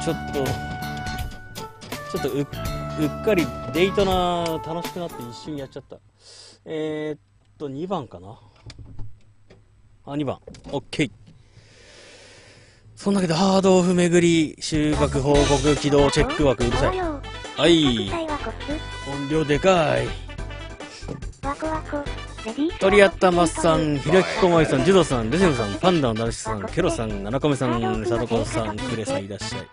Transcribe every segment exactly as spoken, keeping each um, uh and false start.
ちょっとちょっと う, うっかりデイトナ楽しくなって一瞬やっちゃった。えー、っとにばんかな。あ、にばん OK。 そんだけどハードオフ巡り収穫報告起動チェック枠うるさい。はい、音量でかい。鳥やったまっさん、ひらきこまいさん、ジュドさん、レジェムさん、パンダのナルシさん、ケロさん、ななこめさん、さとこさん、クレさんいらっしゃい。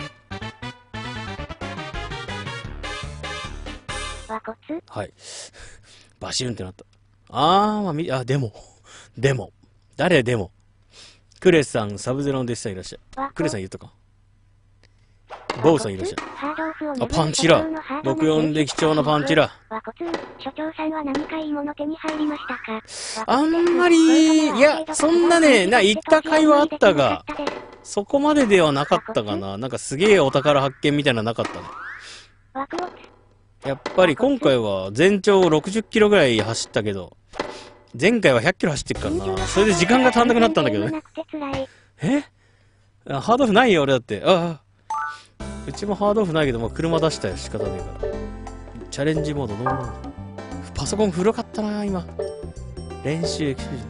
はい。バシュンってなった。あー、まあ、み、あ、でも。でも。誰でも。クレさん、サブゼロの弟子さんいらっしゃい。クレさん言ったか。ボウさんいらっしゃい。あ、パンチラ。ろくじゅうよんで貴重なパンチラ。 所長さんは何かいいもの手に入りましたか？ あんまり、いや、そんなね、な、行った会はあったが、そこまでではなかったかな。なんかすげえお宝発見みたいなのなかったね。やっぱり今回は全長ろくじゅっキロぐらい走ったけど、前回はひゃっキロ走ってっからな。それで時間が足んなくなったんだけどね。え？ハードオフないよ俺だって。ああ。うちもハードオフないけど、もう車出したよ。仕方ねえから。チャレンジモードノーモード。パソコン古かったな今。練習エキスページ。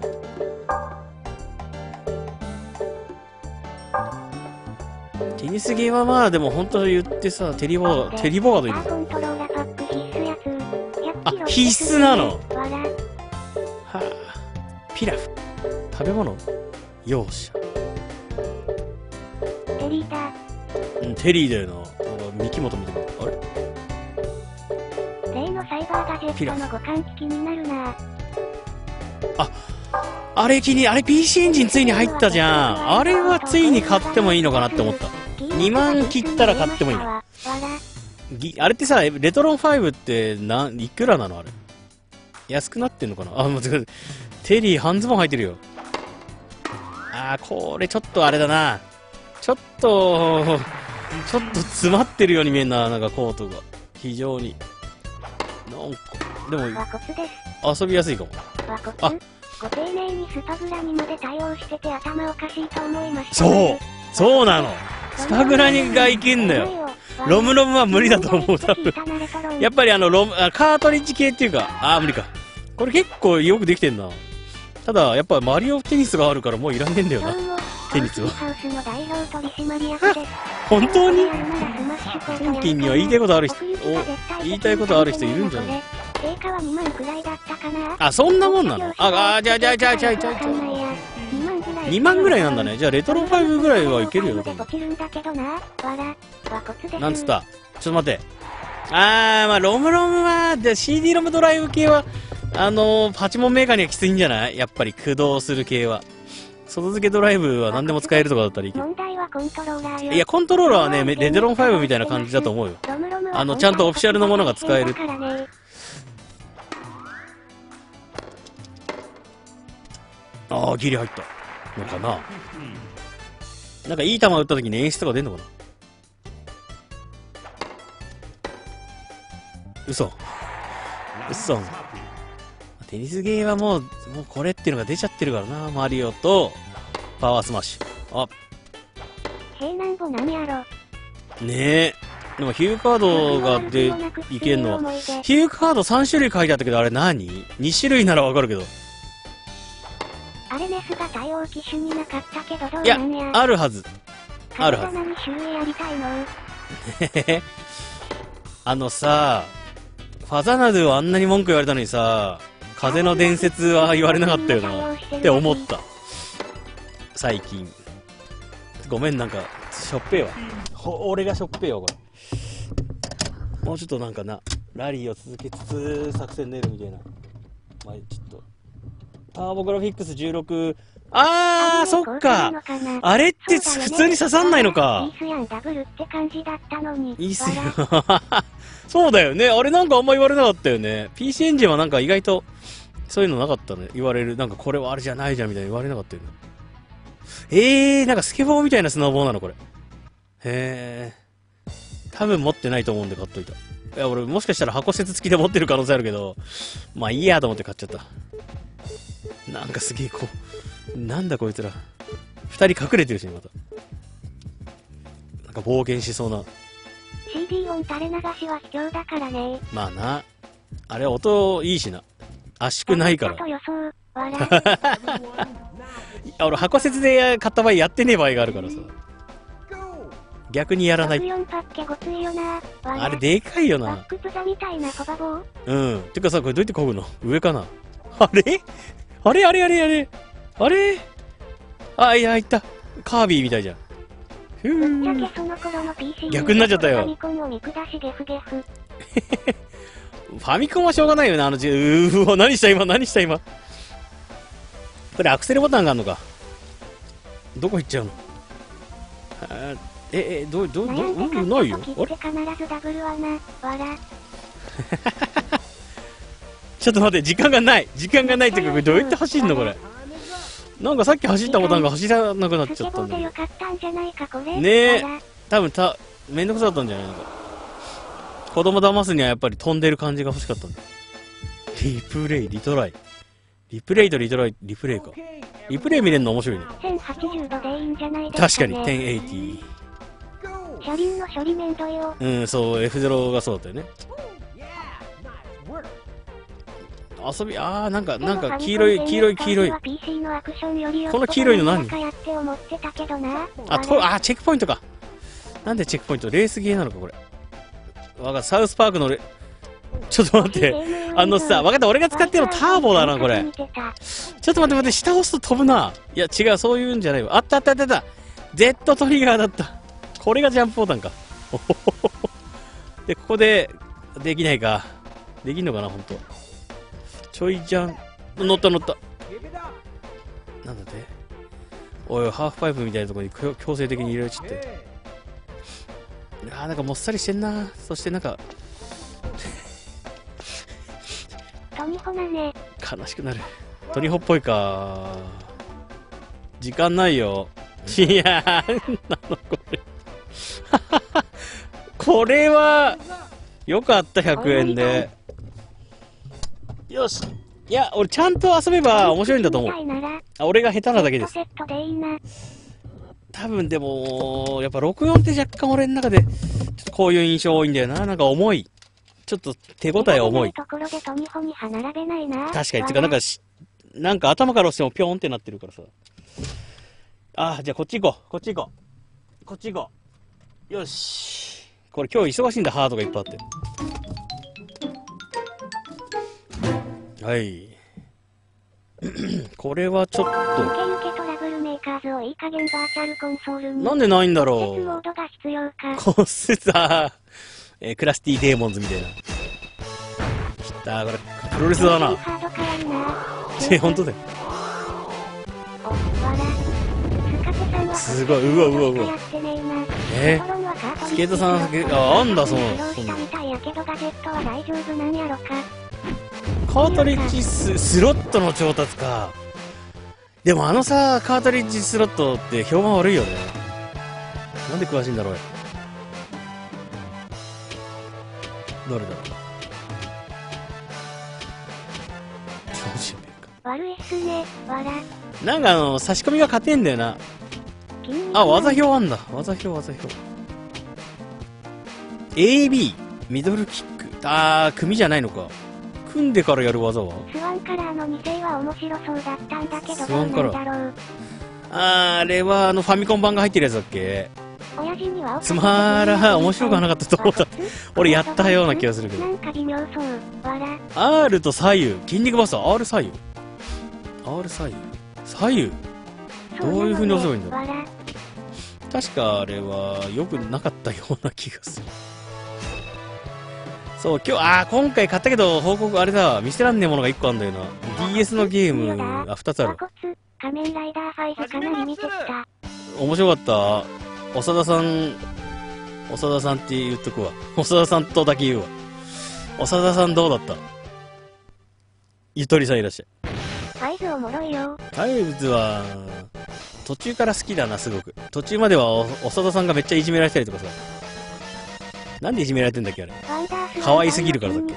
テニスゲーはまあでも本当言ってさ、テリボード、テリボードいる。あ、必須なの。はあ、ピラフ。食べ物容赦。 テリーだ。 うん、テリーだよな。三木本見てもあれ例のサイバーガジェットの互換機気になるな。 あ、あれ気に、あれ ピーシー エンジンついに入ったじゃん。あれはついに買ってもいいのかなって思った。にまん切ったら買ってもいいの。あれってさ、レトロンファイブってないくらなのあれ。安くなってんのかなあ、もうテリー半ズボン履いてるよ。あー、これちょっとあれだな。ちょっと、ちょっと詰まってるように見えんな、なんかコートが。非常に。なんか、でも、遊びやすいかも。 あ、ご丁寧にスパグラにまで対応してて頭おかしいと思いました。 そうそうなの。スパグラにがいけんのよ。ロムロムは無理だと思う、多分。やっぱりあの、ロム、あカートリッジ系っていうか、あー、無理か。これ結構よくできてんな。ただ、やっぱマリオテニスがあるからもういらんねえんだよな。テニスは。本当にトンキンには言いたいことある人、お、言いたいことある人いるんじゃない？あ、そんなもんなの？あ、あ、じゃあじゃあじゃあじゃあじゃあじゃあ。にまんぐらいなんだね。じゃあレトロファイブぐらいはいけるよ、多分。なんつった？ちょっと待って。あー、まあロムロムは、で シーディー ロムドライブ系は、あのー、パチモンメーカーにはきついんじゃない？やっぱり駆動する系は。外付けドライブは何でも使えるとかだったらいいけど。いや、コントローラーはね、レデロンファイブみたいな感じだと思うよ。あの、ちゃんとオフィシャルのものが使える。ああ、ギリ入ったのかな。なんかいい球打った時に演出とか出んのかな。嘘嘘。テニスゲーはもう、もうこれっていうのが出ちゃってるからな。マリオと、パワースマッシュ。あ。 平南語何やろ。 ねえ。でもヒューカードがで、いけんのは。ヒューカードさん種類書いてあったけど、あれ何 ?に 種類ならわかるけど。 あれネスが対応機種になかったけどどうなんや。 いや、あるはず。あるはず。 何種類やりたいのあのさ、ファザナドゥはあんなに文句言われたのにさ、風の伝説は言われなかったよなって思った。最近。ごめん、なんか、しょっぺーわ。ほ、俺がしょっぺーよ、これ。もうちょっとなんかな、ラリーを続けつつ作戦練るみたいな。まあ、ちょっと。ターボグラフィックスじゅうろく。あー、そっか。あれって普通に刺さんないのか。 いいっすやん、ダブルって感じだったのに。 いいっすよ。そうだよね。あれなんかあんま言われなかったよね。ピーシー エンジンはなんか意外と、そういうのなかったね。言われる。なんかこれはあれじゃないじゃんみたいに言われなかったよね。えー、なんかスケボーみたいなスノーボーなのこれ。へー。多分持ってないと思うんで買っといた。いや、俺もしかしたら箱説付きで持ってる可能性あるけど、まあいいやと思って買っちゃった。なんかすげえこう、なんだこいつら。二人隠れてるしね、また。 なんか冒険しそうな。 シーディー 音垂れ流しは卑怯だからね。 まあな。あれ音いいしな。圧縮ないから。 と予想、笑いや俺箱説で買った場合やってねえ場合があるからさ。逆にやらない。 ろくよんパッケごついよな。 あれでかいよな。 バックプザみたいな小バボー。 うん。てかさ、これどうやって漕ぐの？上かな？あれあれあれあれあれあれあ、いや、いった。カービィみたいじゃん。ふぶっちゃけその頃の ピーシー逆になっちゃったよ。 ファミコンを見下しゲフゲフ。 ファミコンはしょうがないよな、あのじ、うーわ、何した今、何した今。これアクセルボタンがあるのか。どこ行っちゃうの？あえ、え、どう、どう、どう、うん、ないよ。あれ？ 必ずダブルはな、笑。 ちょっと待って、時間がない。時間がないってか、これどうやって走るのこれ。なんかさっき走ったボタンが走らなくなっちゃったんだよ。ねえ。多分た、めんどくさかったんじゃないのか。子供騙すにはやっぱり飛んでる感じが欲しかったんだ。リプレイ、リトライ。リプレイとリトライ、リプレイか。リプレイ見れるの面白いね。 せんはちじゅうどでいいんじゃないですかね。 確かに、せんはちじゅう。 車輪の処理めんどいよ。 うん、そう、エフゼロ がそうだったよね。遊び、あー、なんか、なんか、黄色い、黄色い、黄色い。この黄色いの何？あ、と、あ、チェックポイントか。なんでチェックポイント？レースゲーなのか、これ。わかサウスパークのレ、ちょっと待って。あのさ、わかった、俺が使ってるのターボだな、これ。ちょっと待って待って、下押すと飛ぶな。いや、違う、そういうんじゃないわ。あったあったあったあった。Z トリガーだった。これがジャンプボタンか。で、ここで、できないか。できんのかな、ほんと。ちょいじゃん。乗った乗った。なんだっておい、ハーフパイプみたいなところに強制的に入れられちゃって。あー、なんかもっさりしてんな。そしてなんか、 トニホなね。 悲しくなる。トニホっぽいか。時間ないよ。いやー、なんなのこれ。これは、よかった、ひゃくえんで。よし。いや、俺ちゃんと遊べば面白いんだと思う。あ、俺が下手なだけです。多分でも、やっぱろくよんって若干俺の中で、ちょっとこういう印象多いんだよな。なんか重い。ちょっと手応え重い。確かに。てかなんかし、なんか頭から押してもピョンってなってるからさ。あー、じゃあこっち行こう。こっち行こう。こっち行こう。よし。これ今日忙しいんだ、ハードがいっぱいあって。はい。これはちょっと。なんでないんだろう。こすさ、えー、クラスティデーモンズみたいな。きたー、これ、プロレスだな。え、ほんとだよ。すごい、うわうわうわ。えー、スケートさん、あ、あんだ、その、そんな。カートリッジス、スロットの調達か。でもあのさ、カートリッジスロットって評判悪いよね。なんで詳しいんだろう。どれだろう。超新兵か。 悪いっすね、わら。 なんかあの、差し込みが勝てんだよな。あ、技表あんだ。技表、技表。エービー、ミドルキック。あー、組じゃないのか。組んでからやる技はスワンカラーのに世は面白そうだったんだけど、どうなんだろう。 あー、あれはあのファミコン版が入ってるやつだっけ。 親父にはつまら、面白くはなかったと思った。俺やったような気がするけど。 なんか微妙そう、わら。 R と左右、筋肉バスター、R 左右。R 左右。左右どういう風に押せばいいんだろう。確かあれは良くなかったような気がする。そう、今日、あー、今回買ったけど、報告あれだ、見せらんねえものがいっこあんだよな。ディーエス のゲーム、あ、ふたつある。 仮面ライダーファイブかなり見てきた。 面白かった。長田さん、長田さんって言っとくわ。長田さんとだけ言うわ。長田さんどうだった？ゆとりさんいらっしゃい。 ファイブおもろいよ。 ファイブは、途中から好きだな、すごく。途中までは、長田さんがめっちゃいじめられたりとかさ。なんでいじめられてんだっけあれ。可愛すぎるからだっけ。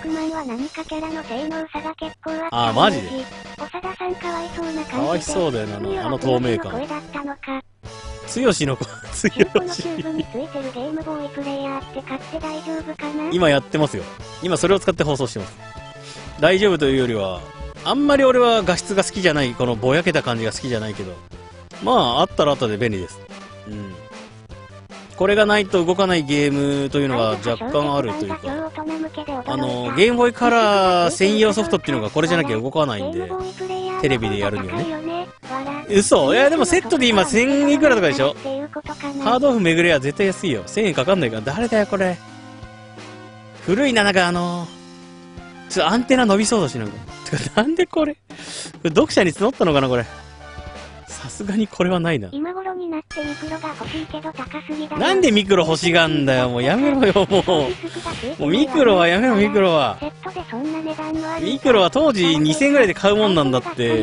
ああ、マジで。かわいそうだよな、あの透明感。 つよしの子、つよこのし。 チューブについてるゲームボーイプレイヤーって買って大丈夫かな？ 今やってますよ。今それを使って放送してます。大丈夫というよりは、あんまり俺は画質が好きじゃない、このぼやけた感じが好きじゃないけど、まあ、あったらあったで便利です。うん。これがないと動かないゲームというのが若干あるというか、あの、ゲームボーイカラー専用ソフトっていうのがこれじゃなきゃ動かないんで、テレビでやるにはね。嘘？いや、でもセットで今せんいくらとかでしょ？ハードオフめぐれは絶対安いよ。せんえんかかんないから。誰だよ、これ。古いな、なんかあのー、ちょっとアンテナ伸びそうだし、なんか。てか、なんでこれ、これ読者に募ったのかな、これ。さすがにこれはないな。 今頃になってミクロが欲しいけど高すぎだよ。 なんでミクロ欲しがんだよ、もうやめろよ、もう。もうミクロはやめろ、ミクロは。ミクロは当時にせんえんぐらいで買うもんなんだって。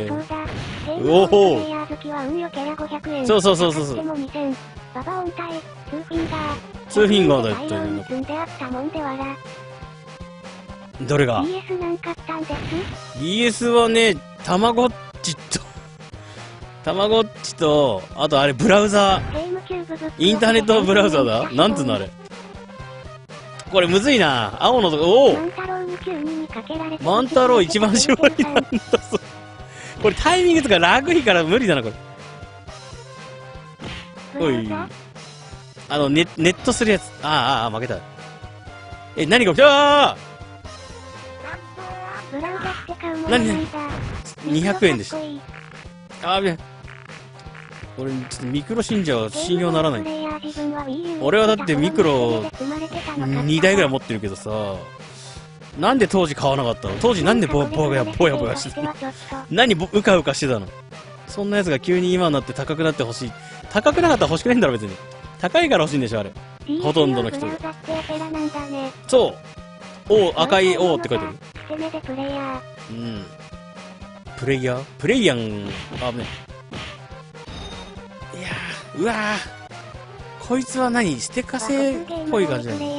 おお。そうそうそうそうそう。 ババ音体、ツーフィンガー。 ツーフィンガーだよってね。 積んであったもんでわら。 どれがディーエス なん買ったんです？ ディーエス はね、たまごっちと、たまごっちと、あとあれブラウザー。インターネットブラウザだ？なんつうのあれ。これむずいな。青のとこ、おお万太郎一番絞りなんだぞ。これタイミングとかラグいから無理だな、これ。おい。あの、ネ、ネットするやつ。ああ、ああ、負けた。え、何が起きた？何何にひゃくえんでした。あーべ。俺、ちょっとミクロ信者は信用ならない。俺はだってミクロにだいぐらい持ってるけどさ、なんで当時買わなかったの？当時なんでぼ、ぼや、ぼやぼやしてたの？何ぼ、うかうかしてたの？そんなやつが急に今になって高くなってほしい。高くなかったら欲しくないんだろ、別に。高いから欲しいんでしょ、あれ。ほとんどの人が。そう。O、赤い O って書いてある。うん。プレイヤープレイヤーあ、ね。いやー、うわー。こいつは何ステカ製っぽい感じだね。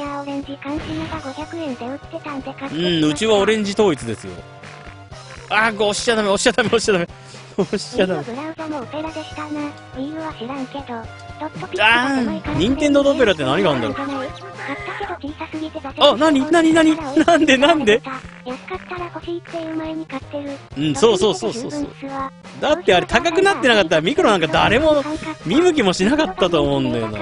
うん、うちはオレンジ統一ですよ。あー、押しちゃダメ、押しちゃダメ、押しちゃダメ。押しちゃダメ。あー、ニンテンドードオペラって何があるんだろう。あ、なになになになんでなんでうん、そうそうそうそうそう。だってあれ高くなってなかったらミクロなんか誰も見向きもしなかったと思うんだよな。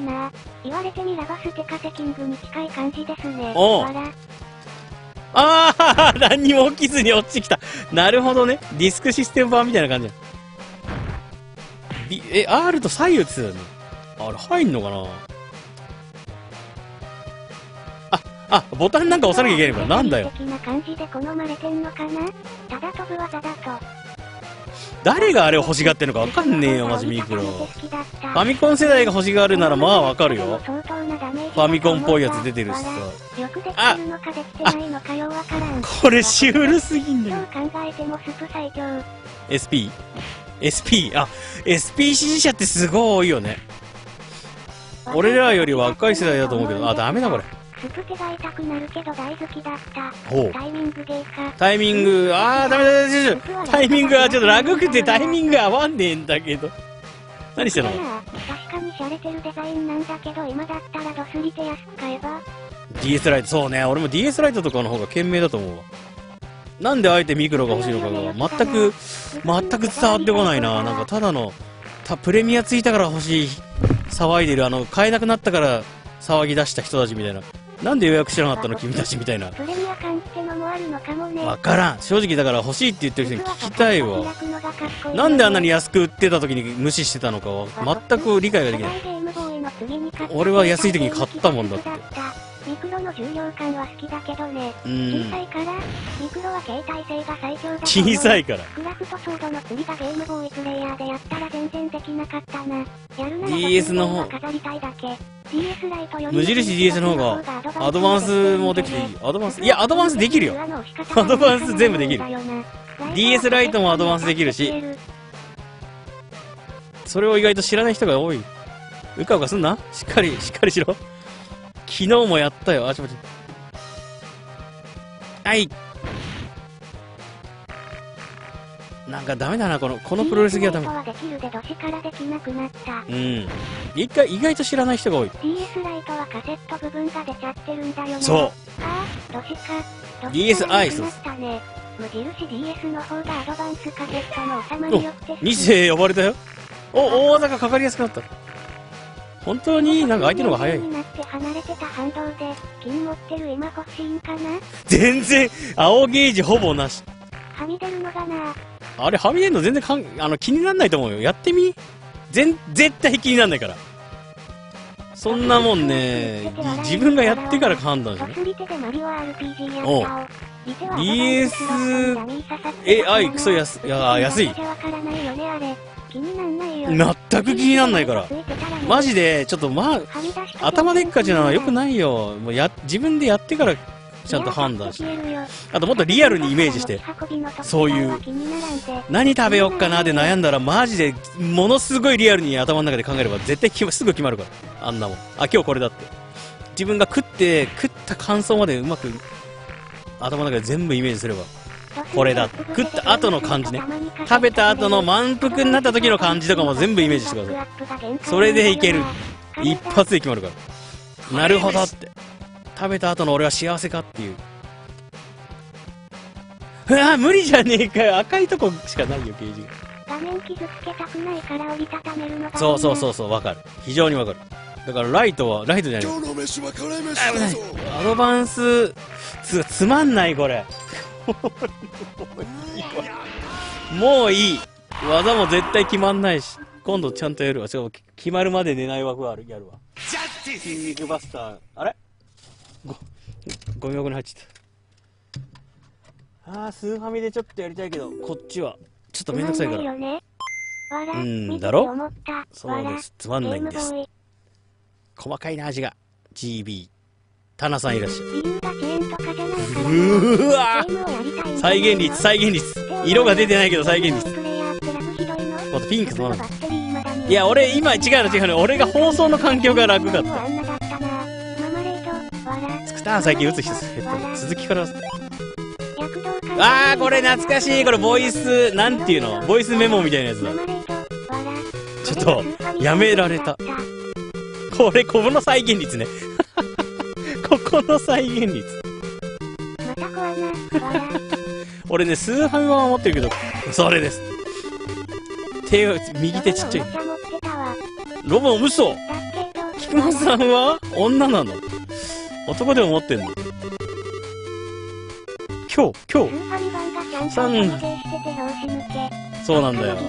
おう。ああ、何にも起きずに落ちてきた。なるほどね。ディスクシステム版みたいな感じだ。B、え、R と左右って言ってたよね。あれ入んのかな。あ、あ、ボタンなんか押さなきゃいけないから。なんだよ。誰があれを欲しがってんのかわかんねえよ、マジミクロ。ファミコン世代が欲しがるならまあわかるよ。ファミコンっぽいやつ出てるしさ。あ、あ、これシュールすぎんだよ。エスピー？ エスピー？ あ、エスピー 支持者ってすごい多いよね。俺らより若い世代だと思うけど、あ、ダメだこれ。スプ手が痛くなるけど大好きだった。ほう。タイミングゲーか。タイミング、あー、ダメだ、ダメだ、タイミングはちょっとラグくてタイミング合わんねえんだけど。何してんの？確かに洒落てるデザインなんだけど、今だったらドスリて安く買えば。ディーエス ライト、そうね。俺も ディーエス ライトとかの方が賢明だと思うわ。なんであえてミクロが欲しいのかが、全く、全く伝わってこないな。なんかただの、た、プレミアついたから欲しい、騒いでる、あの、買えなくなったから騒ぎ出した人たちみたいな。なんで予約しなかったの君たちみたいな。わからん。正直だから欲しいって言ってる人に聞きたいわ。なんであんなに安く売ってた時に無視してたのかは全く理解ができない。俺は安い時に買ったもんだって。ミクロの重量感は好きだけどね。小さいから、ミクロは携帯性が最強だ。小さいから。クラフトソードの釣りがゲームボーイプレイヤーでやったら全然できなかったな。やるなら ディーエス の方。飾りたいだけ。無印 ディーエス の方がアドバンスもできていい。アドバンス、いや、アドバンスできるよ。アドバンス全部できる。ディーエス ライトもアドバンスできるし、それを意外と知らない人が多い。うかうかすんな。しっかり、しっかりしろ。昨日もやったよ。あちまち。はい。 なんかダメだな、この、このプロレスギアダメ。 ディーエス ライトはできるでドシからできなくなった。 うん。意外、意外と知らない人が多い。 ディーエス ライトはカセット部分が出ちゃってるんだよな。 そう。 ああ、ドシか。 ディーエス アイス。 無印 ディーエス の方がアドバンスカセットの収まりよって。 に世呼ばれたよ。お、大技がかかりやすくなった。本当になんか相手の方が早い。 になって離れてた反動で金持ってる今欲しいんかな。 全然青ゲージほぼなし。 はみ出るのがな。 あれはみ出るの全然かんあの気にならないと思うよ。やってみ。全絶対気にならないから。そんなもんね、自分がやってから判断しね。おう。ディーエス エーアイ クソ安いや安い。全く気になんないから。マジで、ちょっとまあ、頭でっかちなのは良くないよ。もうや、自分でやってからちゃんと判断して。あともっとリアルにイメージして。そういう、何食べよっかなで悩んだらマジで、ものすごいリアルに頭の中で考えれば絶対すぐ決まるから。あんなもん。あ、今日これだって。自分が食って、食った感想までうまく、頭の中で全部イメージすれば。これだ。食った後の感じね。食べた後の満腹になった時の感じとかも全部イメージしてください。それでいける。一発で決まるから。なるほどって。食べた後の俺は幸せかっていう。うわ無理じゃねえかよ。赤いとこしかないよ、ゲージが。 画面傷つけたくないから折りたためるのが。 そうそうそうそう、わかる。非常にわかる。だからライトは、ライトじゃない。アドバンス、つ、つまんないこれ。もういい。技も絶対決まんないし。今度ちゃんとやるわ。違う、決まるまで寝ない枠がある、やるわ。筋肉バスター。あれご、ゴミ箱に入っちゃった。あー、スーファミでちょっとやりたいけど、こっちは、ちょっとめんどくさいから。うん、だろそうです。つまんないんです。細かいな、味が。ジービー。タナさんいらっしゃい。うーわー再現率、再現率。色が出てないけど再現率。もっとピンクのまま。いや、俺、今、違うの違うの。俺が放送の環境が楽かった。つくたん最近打つ人減った。続きから。あー、これ懐かしい。これ、ボイス、なんていうのボイスメモみたいなやつだ。ちょっと、やめられた。これ、ここの再現率ね。ここの再現率。俺ね、スーファミは持ってるけど、それです。手を、右手ちっちゃい。ロボン嘘菊間さんは女なの男でも持ってんの今日、今日。さん。そうなんだよ。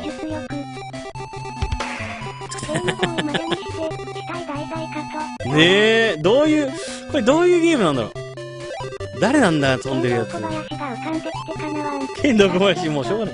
ねえ、どういう、これどういうゲームなんだろう。誰なんだよ、飛んでるやつ。剣道小林、もうしょうがない。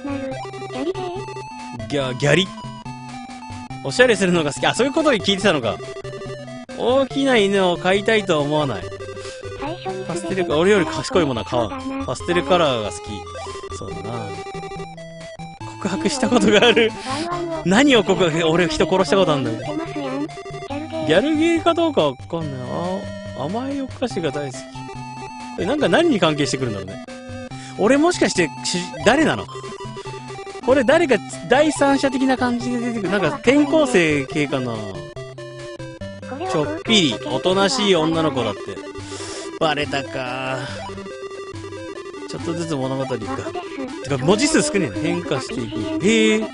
ギャ、ギャリ。おしゃれするのが好き。あ、そういうことに聞いてたのか。大きな犬を飼いたいとは思わない。パステル、俺より賢いものは買わん。パステルカラーが好き。そうだな。告白したことがある。何を告白、俺人殺したことあるんだよ。ギャルゲーかどうかわかんない。あ、甘いお菓子が大好き。これなんか何に関係してくるんだろうね。俺もしかして、誰なのこれ誰か第三者的な感じで出てくる。なんか転校生系かな。ちょっぴり、おとなしい女の子だって。バレたか。ちょっとずつ物語か。てか、文字数少ねえな。変化していく。へえ。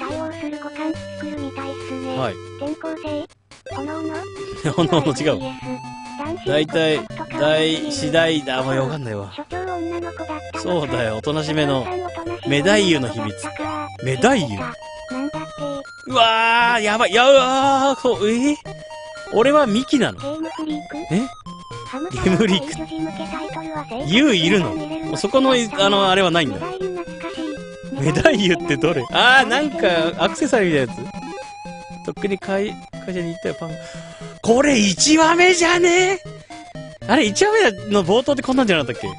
はい。おのおの違う。だいたい、大、次第だ。あんまりわかんないわ。そうだよ、おとなしめの、メダイユの秘密。メダイユうわー、やばい、やうわー、そう、えー、俺はミキなのえゲームリーク。ユウいるのそこの、あの、あれはないんだ。メダイユってどれあー、なんか、アクセサリーみたいなやつとっくに会、会社に行ったよ、パン。これいちわめじゃねえあれ、いちわめの冒頭ってこんなんじゃなかったっけ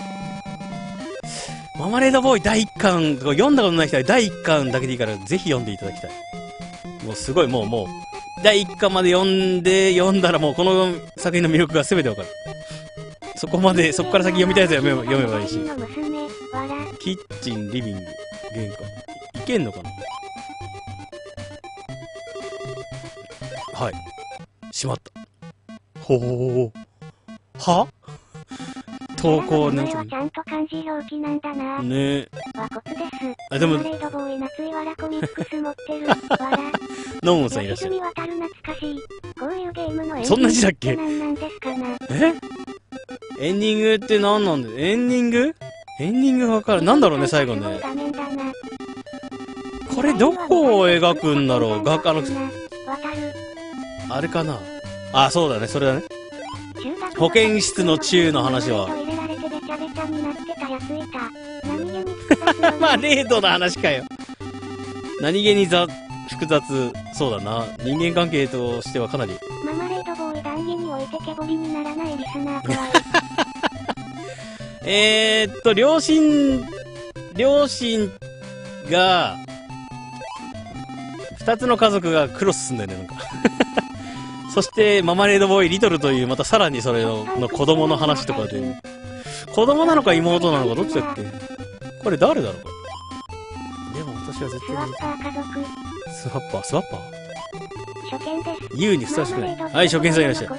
ママレードボーイだいいっかん、読んだことない人はだいいっかんだけでいいから、ぜひ読んでいただきたい。もうすごい、もうもう、だいいっかんまで読んで、読んだらもうこの作品の魅力が全てわかる。そこまで、そこから先読みたいやつは読めばいいし。キッチン、リビング、 玄関。いけんのかな。はい。閉まった。ほう。は投稿のやつ。 ちゃんと漢字表記なんだな。 ねえ。 はコツです。 あ、でも、 ママレードボーイ夏いわらコミックス持ってる。わら。 ノムさんいらっしゃる。 吉住渡る懐かしい。こういうゲームのエンディングそんな字だっけ？ 何なんですかな。 えエンディングって何なんだよ。エンディングエンディングがわかる。なんだろうね、最後ね。これどこを描くんだろう。が、あの、あれかな。あ、そうだね、それだね。保健室の中の話は。まあ、レードの話かよ。何気にざ、複雑。そうだな。人間関係としてはかなり。 ママレードボーイ談義において毛彫りにならないリスナー怖い。 えーっと、両親、両親が、二つの家族がクロスすんだよね、なんか。そして、ママレードボーイ、リトルという、またさらにそれの、の子供の話とかで、子供なのか妹なのかどっちだっけ？これ誰だろうこれ。でも私は絶対に。 スワッパー家族。 スワッパー、スワッパー初見です。 言うにふさわしくない。はい、初見さんいらっしゃる。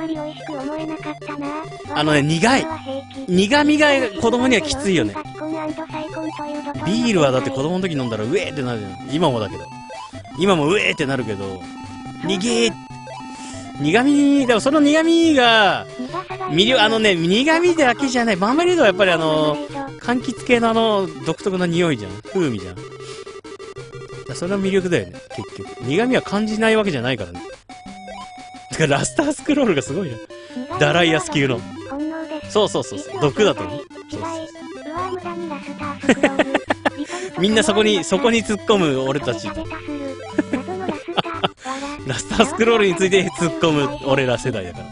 あのね、苦い。苦味が子供にはきついよね。ビールはだって子供の時飲んだらうえーってなるじゃん。今もだけど。今もうえーってなるけど、苦え。苦味、でもその苦味が、魅力、あのね、苦味だけじゃない。マーマレードはやっぱりあの、柑橘系のあの、独特な匂いじゃん。風味じゃん。それは魅力だよね、結局。苦味は感じないわけじゃないからね。だからラスタースクロールがすごいな。ダライアス級の。そうそうそう。毒だと思う。そうそうみんなそこに、そこに突っ込む俺たち。ラスタースクロールについて突っ込む俺ら世代だから。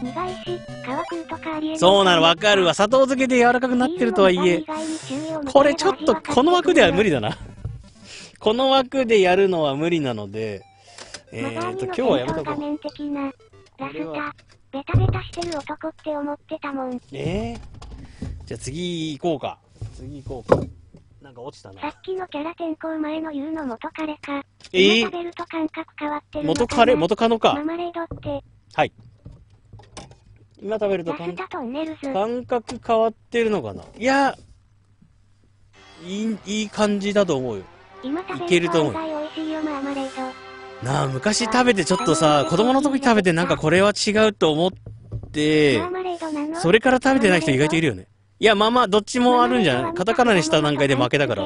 そうなの、わかるわ。砂糖漬けで柔らかくなってるとはいえ、これちょっとこの枠では無理だな。この枠でやるのは無理なので、えーと、今日はやめとこう。 ラスタ、ベタベタしてる男って思ってたもん。 えー、じゃあ次行こうか。次行こうか。なんか落ちたな。 さっきのキャラ転校前の言うの元彼か。 えー、 今食べると感覚変わってるのかな。 元彼、元カノか。 ママレードって。 はい。今食べると感覚変わってるのかな。いや、いい、いい感じだと思うよ。 今食べると美味しいよ、ママレード。 なあ、昔食べてちょっとさ、子供の時食べてなんかこれは違うと思って、それから食べてない人意外といるよね。いや、まあまあ、どっちもあるんじゃない？カタカナにした段階で負けだから。あ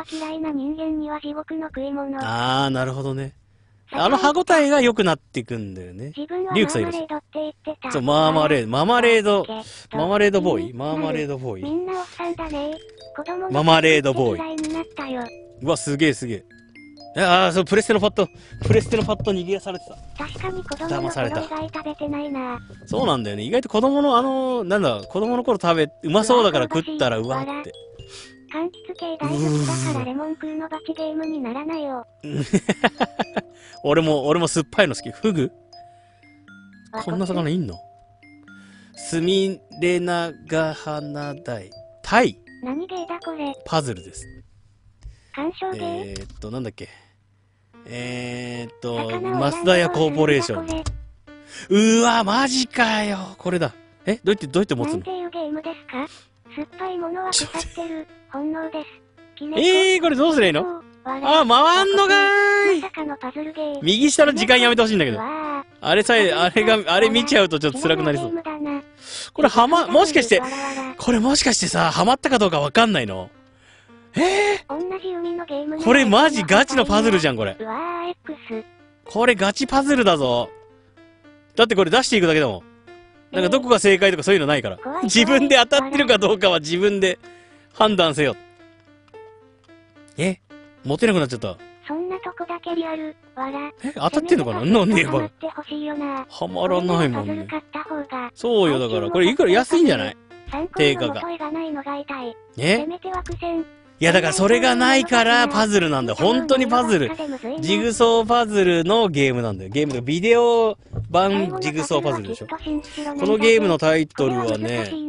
ー、なるほどね。あの歯応えが良くなっていくんだよね。リュウクさんいらっしゃる。そう、マーマレード、ママレード、ママレードボーイマーマレードボーイママレードボーイ。うわ、すげえすげえ。ああ、そう、プレステのパッド、プレステのパッド握らされてた。 確かに子供の頃以外食べてないな。 そうなんだよね。意外と子供のあの、なんだ、子供の頃食べ、うまそうだから食ったらうわって。 柑橘系大好きだからレモン食うのバチゲームにならないよ。 俺も、俺も酸っぱいの好き。フグ？こんな魚いんの？スミレナガハナダイ。タイ？ 何ゲーだこれ？ パズルです。 鑑賞ゲー？ えーっと、なんだっけ。えーっと、増田屋コーポレーション。うーわ、マジかよ。これだ。え、どうやって、どうやって持つの？ なんていうゲームですか？酸っぱいものは腐ってる。本能です。 えー、これどうすりゃいいの？あー、回んのかーい。 まさかのパズルゲー。 右下の時間やめてほしいんだけど。あれさえ、あれが、あれ見ちゃうとちょっと辛くなりそう。これはま、もしかして、これもしかしてさ、ハマったかどうかわかんないの？えー、これマジガチのパズルじゃん、これ。これガチパズルだぞ。だってこれ出していくだけだもん。なんかどこが正解とかそういうのないから。自分で当たってるかどうかは自分で判断せよ。え？持てなくなっちゃった。 そんなとこだけリアル、わら。 え、当たってんのかな？なんねえば。はまらないもんね。そうよ、だから。これいくら安いんじゃない？定価が。え？いや、だからそれがないからパズルなんだよ。本当にパズル。ジグソーパズルのゲームなんだよ。ゲームのビデオ版ジグソーパズルでしょ。このゲームのタイトルはね、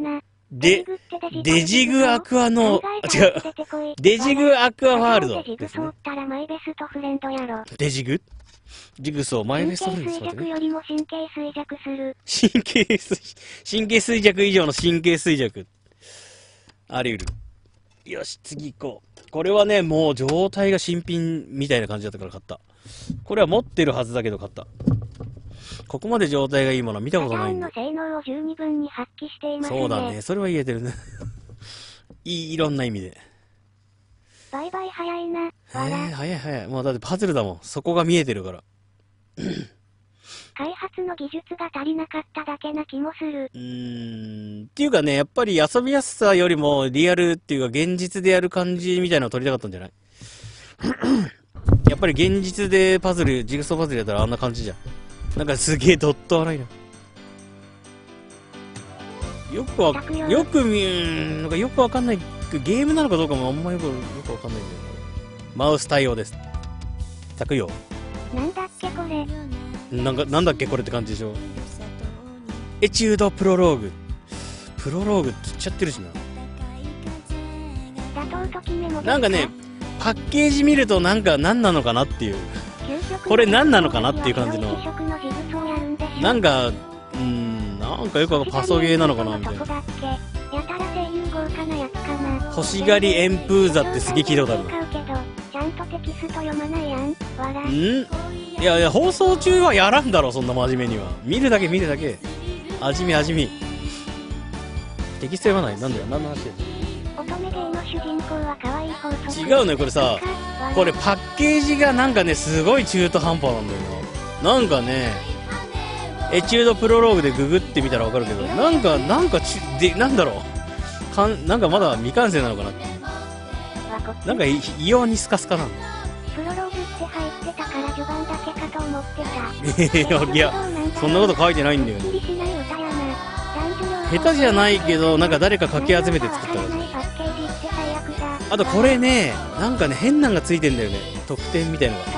で、デジグアクアの、あ、違う。デジグアクアワールドですね。デジグジグソー、マイベストフレンド。 神経衰弱よりも神経衰弱する。 神経衰、神経衰弱以上の神経衰弱。あり得る。よし、次行こう。これはね、もう状態が新品みたいな感じだったから買った。これは持ってるはずだけど買った。ここまで状態がいいものは見たことないんで。 性能を十二分に発揮していますね。 そうだね。それは言えてるね。いい、いろんな意味で。 バイバイ早いな。 えー、早い早い。もうだってパズルだもん。そこが見えてるから。 開発の技術が足りなかっただけな気もする。 うーん。っていうかね、やっぱり遊びやすさよりもリアルっていうか現実でやる感じみたいなのを撮りたかったんじゃない？やっぱり現実でパズル、ジグソーパズルやったらあんな感じじゃん。なんかすげえドット荒いな。よくわ、よく見、なんかよくわかんない、ゲームなのかどうかもあんまよく、よくわかんないんだよな。マウス対応です。着用。 なんだっけこれ。 なんか、なんだっけこれって感じでしょ。エチュードプロローグ。プロローグって言っちゃってるしな。なんかね、パッケージ見るとなんか何なのかなっていう。これ何なのかなっていう感じの。なんか、うーん、なんかよくパソゲーなのかなみたいな。欲しがりエンプーザってすげえ聞いたことある。ん？いやいや、放送中はやらんだろ、そんな真面目には。見るだけ見るだけ。味見味見。テキスト読まない？なんだよ、何の話？違うのよ、これさ。これパッケージがなんかね、すごい中途半端なんだよな。なんかね、エチュードプロローグでググってみたらわかるけど、なんか、なんかち、で、なんだろう。かん、なんかまだ未完成なのかなって。なんか異様にスカスカなの。 プロローグって入ってたから序盤だけかと思ってた。 いや、そんなこと書いてないんだよね。下手じゃないけど、なんか誰かかき集めて作ったから。あとこれね、なんかね、変なんがついてんだよね。特典みたいのが。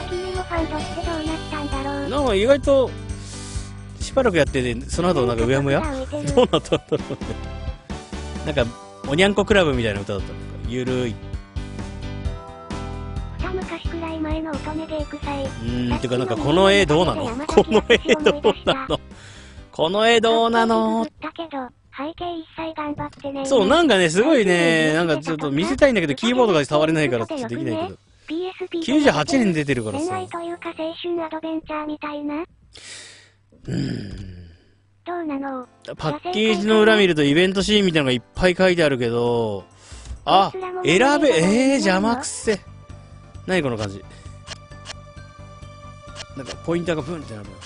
なんか意外と、しばらくやってて、その後なんかうやむやどうなったんだろうね。なんか、おにゃんこクラブみたいな歌だったのか。ゆるい。 昔くらい前の乙女芸臭い。うーん、てかなんかこの絵どうなの？この絵どうなの？この絵どうなの？そう、なんかね、すごいね、なんかちょっと見せたいんだけど、キーボードが触れないからちょっとできないけど。きゅうじゅうはちねん出てるからさ。うーん。パッケージの裏見るとイベントシーンみたいなのがいっぱい書いてあるけど、あ、選べ、えー、邪魔くせ。何この感じ。なんかポインターがブンってなるの。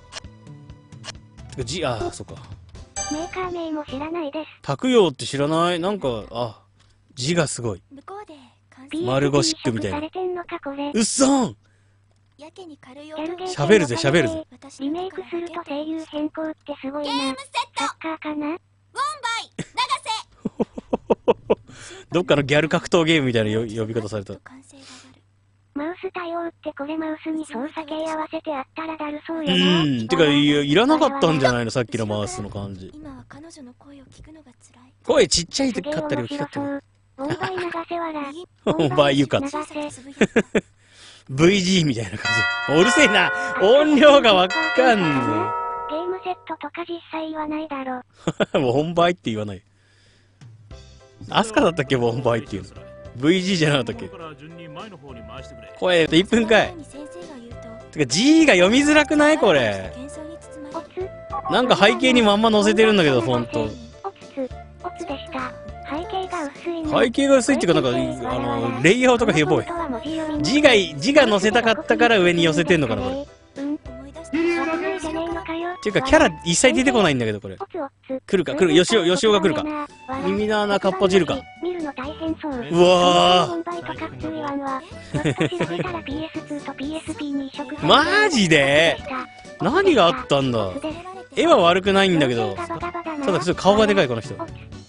てか、G、あ、そっか。 メーカー名も知らないです。 卓洋って知らない？なんか、あ、字がすごい。マルゴシックみたいな。うっそん！喋るぜ、喋るぜ。 リメイクすると声優変更ってすごいな。ゲームセット！サッカーかな？ウォンバイ！ 流せ！どっかのギャル格闘ゲームみたいな呼び方された。 マウス対応ってこれマウスに操作系合わせてあったらだるそうやな。 うーん。てか、いや、いらなかったんじゃないのさっきのマウスの感じ。声ちっちゃいかったり大きかったり。 ウォンバイ流せわら。 ウォンバイゆか。ブイジー みたいな感じ。うるせえな！音量がわかんねえ。ゲームセットとか実際言わないだろ。 ウォンバイって言わない。アスカだったっけウォンバイっていうの。ブイジー じゃなかったっけ？声、いっぷんかい。てか G が読みづらくないこれ。なんか背景にまんま載せてるんだけど、フォント。背景が薄いっていうか、なんか、あの、レイアウトがヘボい。字が、字が載せたかったから上に寄せてんのかな、これ。っていうか、キャラ一切出てこないんだけど、これ。来るか、来る、よしお、よしおが来るか。耳の穴かっぽじるか。うわー。マジで？何があったんだ？絵は悪くないんだけど。ただ、ちょっと顔がでかい、この人。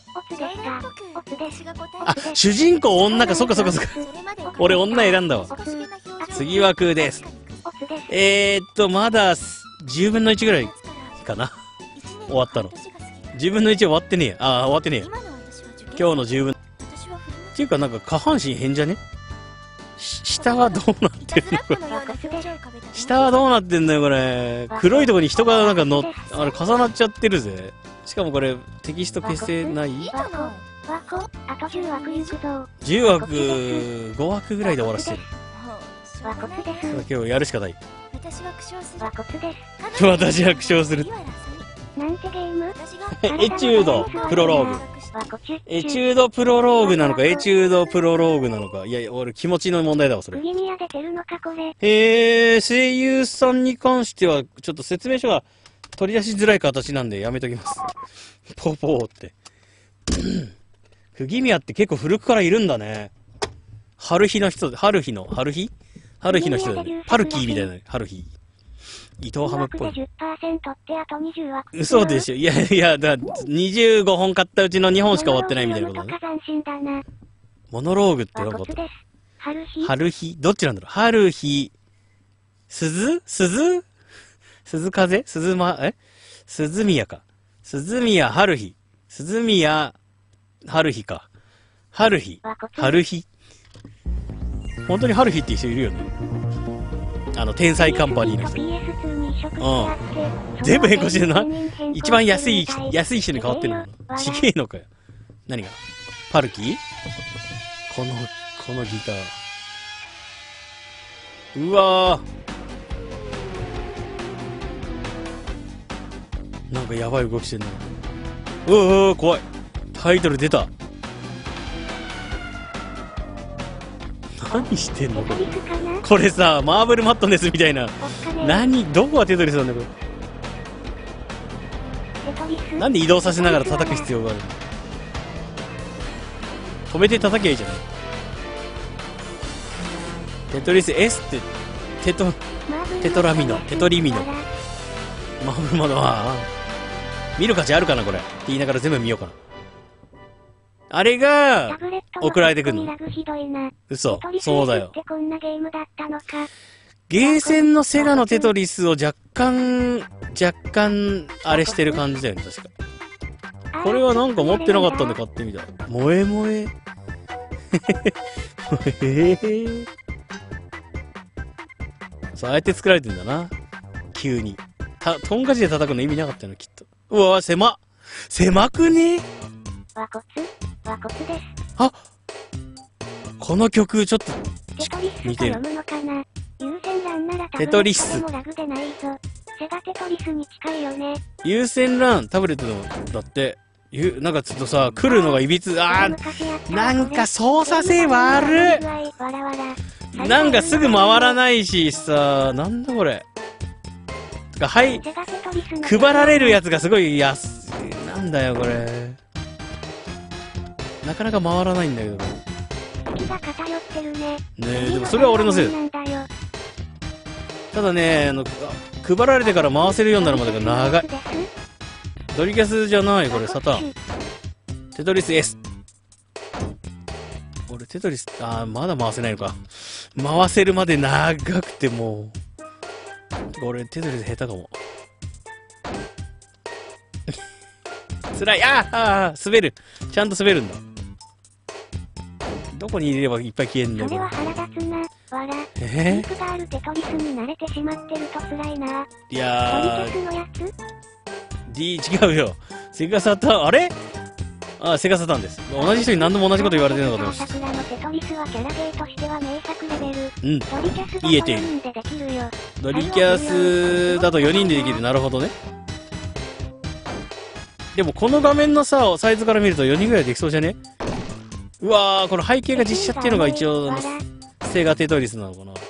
あ、主人公女か、そっかそっかそっか。俺女選んだわ。次は空です。えーっと、まだじゅうぶんのいちぐらいかな。終わったの。 じゅうぶんのいち終わってねえ。ああ、終わってねえ。 今の私は受験今日のじゅうぶん。っ私は振り回ていうかなんか下半身変じゃね？し下はどうなってるのこれ。 このような表情を浮かべた下はどうなってんだよこれ。黒いとこに人がなんかの、あれ重なっちゃってるぜ。しかもこれテキスト消せない？ わこ、わこ、あとじゅう枠行くぞ。 じゅうわく、ごわくぐらいで終わらせてる。 わこつです。 今日やるしかない。 私は苦笑するわこつです。 私は苦笑する。 なんてゲーム？ 私がエチュードプロローグ。 わこちゅっちゅエチュードプロローグなのか、エチュードプロローグなのか。いやいや、俺気持ちの問題だわ、それ。 釘宮出てるのかこれ。 へえ、声優さんに関しては、ちょっと説明書が取り出しづらい形なんでやめときます。ポーポーって。釘宮って結構古くからいるんだね。春日の人で、春日の、春日春日の人だよね。パルキーみたいなね、春日。伊藤ハムっぽい。 じゅっパーセント ってあとにじゅう枠。 嘘でしょ。いやいや、だにじゅうごほん買ったうちのにほんしか終わってないみたいなことね。 斬新だな。 モノローグってなんかわこつです。春日。 春日どっちなんだろう春日鈴鈴鈴風鈴ま、え鈴宮か。鈴宮春日。鈴宮春日か。春日。春日。本当に春日っていう人いるよね。あの、天才カンパニーの人。うん。全部変更してるな。一番安い、安い人に変わってるの。ちげえのかよ。何がパルキーこの、このギター。うわー。なんかやばい動きしてんな。うわうわ怖い。タイトル出た。何してんのこれ。これさ、マーブルマットネスみたいな。何どこがテトリスなんだこれ。なんで移動させながら叩く必要があるの。止めて叩きゃいいじゃない。テトリス S って、テト、テトラミノ、テトリミノ。マーブルマット、ああ。見る価値あるかなこれ。って言いながら全部見ようかな。あれが、送られてくるの？嘘。そうだよ。ゲーセンのセガのテトリスを若干、若干、あれしてる感じだよね、確か。これはなんか持ってなかったんで買ってみた。萌え萌え。へへへ。そう、ああやって作られてんだな。急に。た、トンカチで叩くの意味なかったの、きっと。うわぁ、狭っ。狭くね？ わこつわこつです。 あ、この曲ちょっと似てる。テトリス。優先ランタブレットでもだって。ゆなんかちょっとさ来るのがいびつ。あーなんか操作性悪っ。なんかすぐ回らないしさ、なんだこれ。てかはい配られるやつがすごい安い。なんだよこれ。なかなか回らないんだけど。ねえ、でもそれは俺のせいだ。ただね、あの、配られてから回せるようになるまでが長い。ドリキャスじゃない、これ、サターン。テトリス S。俺、テトリス、あー、まだ回せないのか。回せるまで長くてもう。俺、テトリス下手かも。辛い。あーあー、滑る。ちゃんと滑るんだ。どこに入れればいっぱい消えんだよ。 それは腹立つな。わら。 えー、があるテトリスに慣れてしまってると辛いな。 いやー。 ドリキャスのやつ D、違うよ。セガサターン、あれあ、セガサターンです。同じ人に何度も同じこと言われてるのかと思いました。 桜のテトリスはキャラゲーとしては名作レベル。 うん。 ドリキャスだと言えている。 よにんでできるよ。 ドリキャスだとよにんでできる。なるほどね。でもこの画面のさ、サイズから見るとよにんぐらいできそうじゃね？うわー、この背景が実写っていうのが一応、セガテトリスなのかな。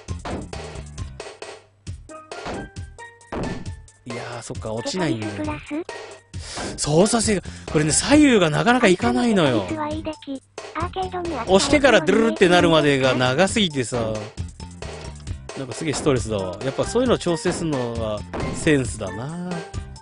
いやー、そっか、落ちないんだよ。操作性が、これね、左右がなかなかいかないのよ。押してからドゥルルってなるまでが長すぎてさ、なんかすげえストレスだわ。やっぱそういうのを調整するのはセンスだな。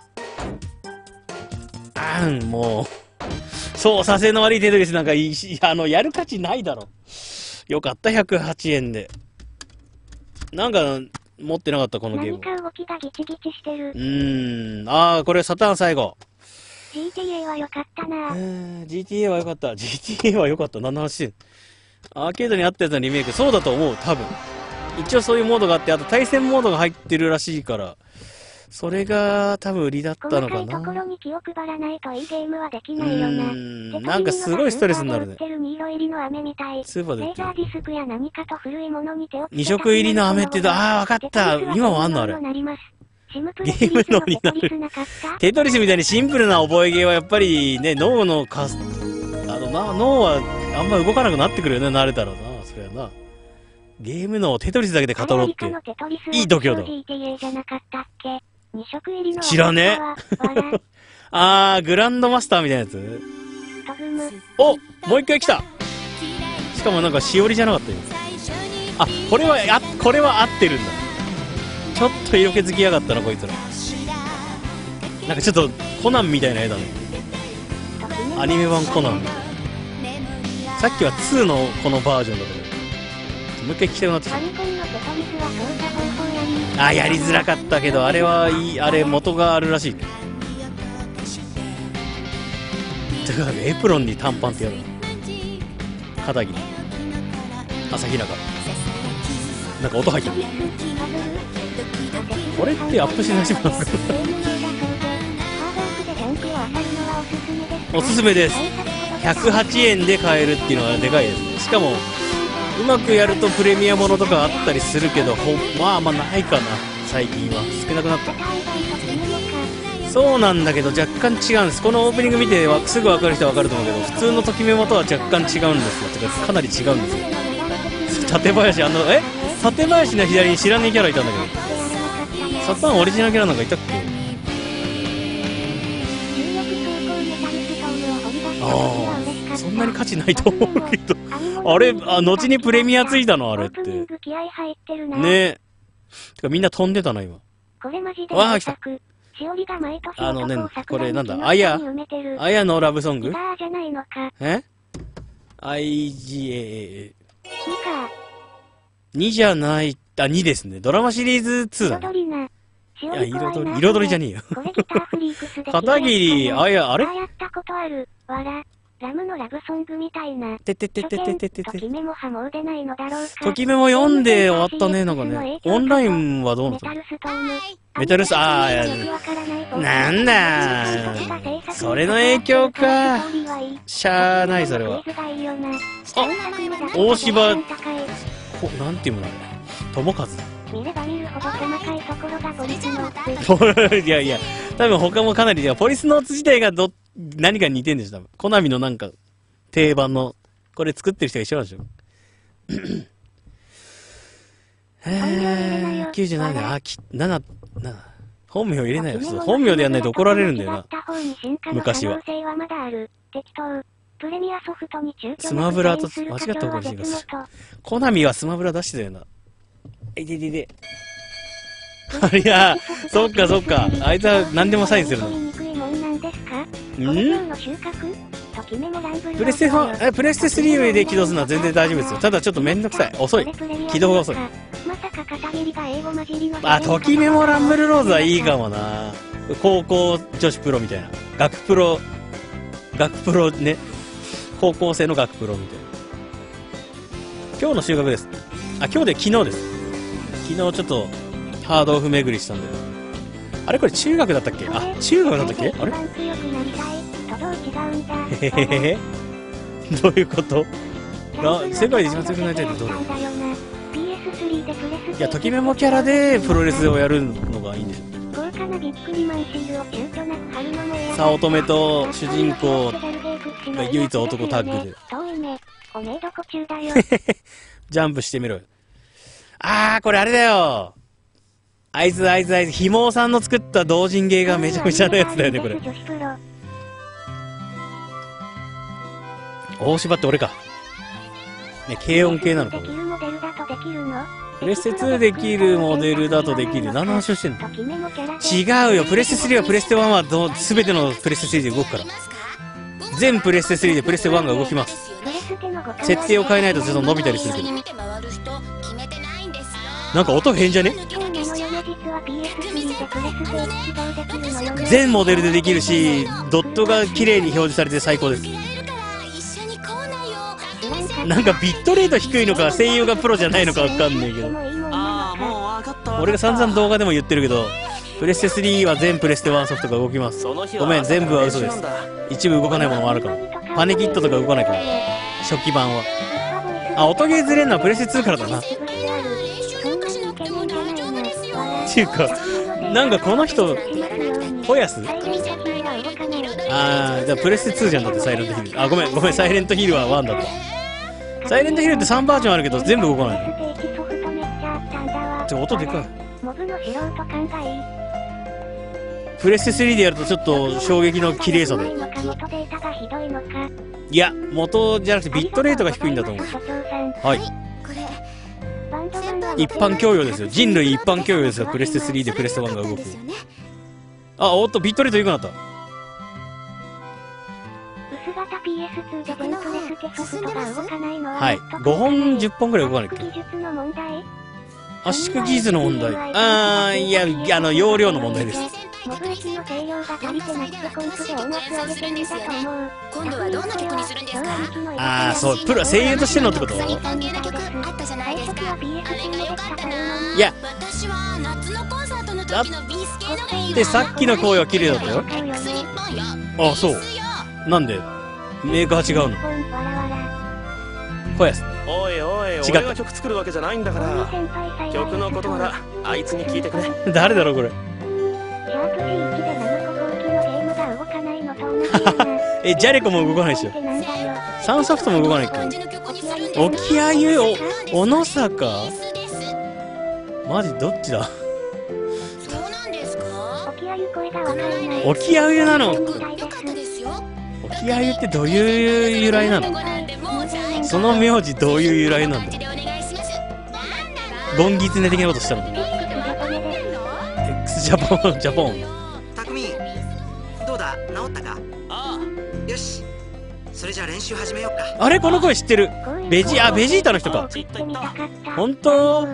あん、もう。操作性の悪いテトリスなんかいいし、あの、やる価値ないだろ。よかった、ひゃくはちえんで。なんか、持ってなかった、このゲーム。 何か動きがギチギチしてる。 うーん。あー、これサターン最後。 ジーティーエー は良かったな。 えー ジーティーエー は良かった。ジーティーエー は良かった。何の話してんの？アーケードにあったやつのリメイク。そうだと思う、多分。一応そういうモードがあって、あと対戦モードが入ってるらしいから、それが多分売りだったのか細かいところな。 に気を配らないといいゲームはできうないよな。 ーん、なんかすごいストレスになるね。 スーパーで売ってるに色入りの飴みたい。 スーパーで売ってるレーザーディスクや何かと古いものに手をつけたに色入りの飴ってど、あー、わかった。今もあんのあれ。 ゲームのになる。 テトリスみたいにシンプルな覚えゲーはやっぱりね、脳のかす、あのな、脳はあんま動かなくなってくるよね、慣れたらな。そりゃな。ゲームのテトリスだけで語ろうって。いい度胸だ。知らねえ。あー、グランドマスターみたいなやつ。お、もう一回来た。しかもなんかしおりじゃなかったよ。あ、これは、あ、これは合ってるんだ。ちょっと色気づきやがったな、こいつら。なんかちょっと、コナンみたいな絵だね。アニメ版コナンみたいな。さっきはツーのこのバージョンだけど。もう一回聞きたくなってきた。あ、やりづらかったけど、あれはいい、あれ元があるらしい。てか、エプロンに短パンってやるの。片桐。朝日中。なんか音入ってる。これってアップしないしますか？おすすめです。ひゃくはちえんで買えるっていうのはでかいですね。しかもうまくやるとプレミアものとかあったりするけど、ほまあまあないかな。最近は少なくなった。そうなんだけど若干違うんです。このオープニング見てすぐ分かる人は分かると思うけど、普通のときメモとは若干違うんですよ。てかかなり違うんですよ。館林、あのえ館林の左に知らねえキャラいたんだけど、サタンオリジナルキャラなんかいたっけ？ああ、そんなに価値ないと思うけどあれ、あ、後にプレミアついたのあれって。ねえ。てかみんな飛んでたな今。わあ、来た。あのね、これなんだ、あや、あやのラブソング？え？ アイジエーエー。にじゃない、あ、にですね。ドラマシリーズツーだね。いや、彩り、彩りじゃねえよ。片桐、あや、あれ？ラムのラブソングみたいな。てててててててて。ときメモはもう出ないのだろうか。ときメモ読んで終わったね、なんかね。オンラインはどうなったの？メタルス、ああ、なんだそれの影響か。しゃーない、それは。あ、大柴、こ、なんていうのあれ。友和。見れば見るほど細かいところがポリスノーツ。いやいや、多分他もかなり、ポリスノーツ自体がど、何かに似てんでしょ、多分。コナミのなんか、定番の、これ作ってる人が一緒なんでしょ。へー、きゅうじゅうななねん、あ、き、なな、なな。本名入れないよ。本名でやんないと怒られるんだよな。昔は。スマブラと、間違った方がいい気がする。コナミはスマブラ出してたよな。いででで。いや、そっかそっか。あいつは何でもサインするの。ん？プレステフォン、え、プレステスリーで起動するのは全然大丈夫ですよ。ただちょっとめんどくさい。遅い。起動が遅い。あ、ときメモランブルローズはいいかもな。高校女子プロみたいな。学プロ、学プロね。高校生の学プロみたいな。今日の収穫です。あ、今日で昨日です。昨日ちょっとハードオフ巡りしたんで。あれこれ中学だったっけ？あ、中学だったっけ？あれ？へへへへ。どういうこと？世界で一番強くなりたいってどれ？いや、ときメモキャラでプロレスをやるのがいいんでしょ。さあ、乙女と主人公が唯一男タッグで。ジャンプしてみろよ。あー、これあれだよ。あいつあいつあいつ、ひもさんの作った同人芸がめちゃめちゃなやつだよね、これ。大柴って俺か。ね、軽音系なのか、これ。プレステツーできるモデルだとできる。何の話をしてんの？違うよ。プレステスリーはプレステワンはどすべてのプレステスリーで動くから。全プレステスリーでプレステワンが動きます。設定を変えないとずっと伸びたりするけど。なんか音変じゃね？ 実は ピーエススリー でプレスで起動できるのよね。 全モデルでできるし、ドットが綺麗に表示されて最高です。なんかビットレート低いのか、声優がプロじゃないのかわかんないけど。俺が散々動画でも言ってるけど、プレステスリーは全プレステワンソフトが動きます。ごめん、全部は嘘です。一部動かないものもあるから。パネキットとか動かないから。初期版は。あ、音ゲーずれんのはプレステツーからだな。っていうか、なんかこの人、ホヤスあー、じゃあプレステツーじゃんだって、サイレントヒル。あ、ごめん、ごめん、サイレントヒルはワンだった。サイレントヒルってさんバージョンあるけど、全部動かないの。ちょ、音でかい。プレステスリーでやるとちょっと衝撃の綺麗さで。いや、元じゃなくてビットレートが低いんだと思う。はい。一般共用ですよ。人類一般共用ですよ。プレステスリーでプレステワンが動く。あ、おっと、ビットレート良くなった。はい。ごほん、じゅっぽんくらい動かないっけ。圧縮技術の問題。あー、いや、あの、容量の問題です。あー、そう、プロ、声優としてのってこと？いや、だってさっきの声は綺麗だったよ。あ、そう。なんでメーカー違うの？小安。 おいおい、俺が曲作るわけじゃないんだから。曲のことならあいつに聞いてくれ。 誰だろうこれ。え、ジャレコも動かないでしょ。サンソフトも動かないっけ。沖合ゆお小野坂。マジどっちだ。沖合ゆなの。沖合ゆってどういう由来なの？その名字どういう由来なんだ。ゴンギツネ的なことしたの？ X ジャポンジャポン。 たくみ、どうだ、治ったか？ああ、よし、それじゃあ練習始めようか。 あれ、この声知ってる。ベジあベジータの人か。本当？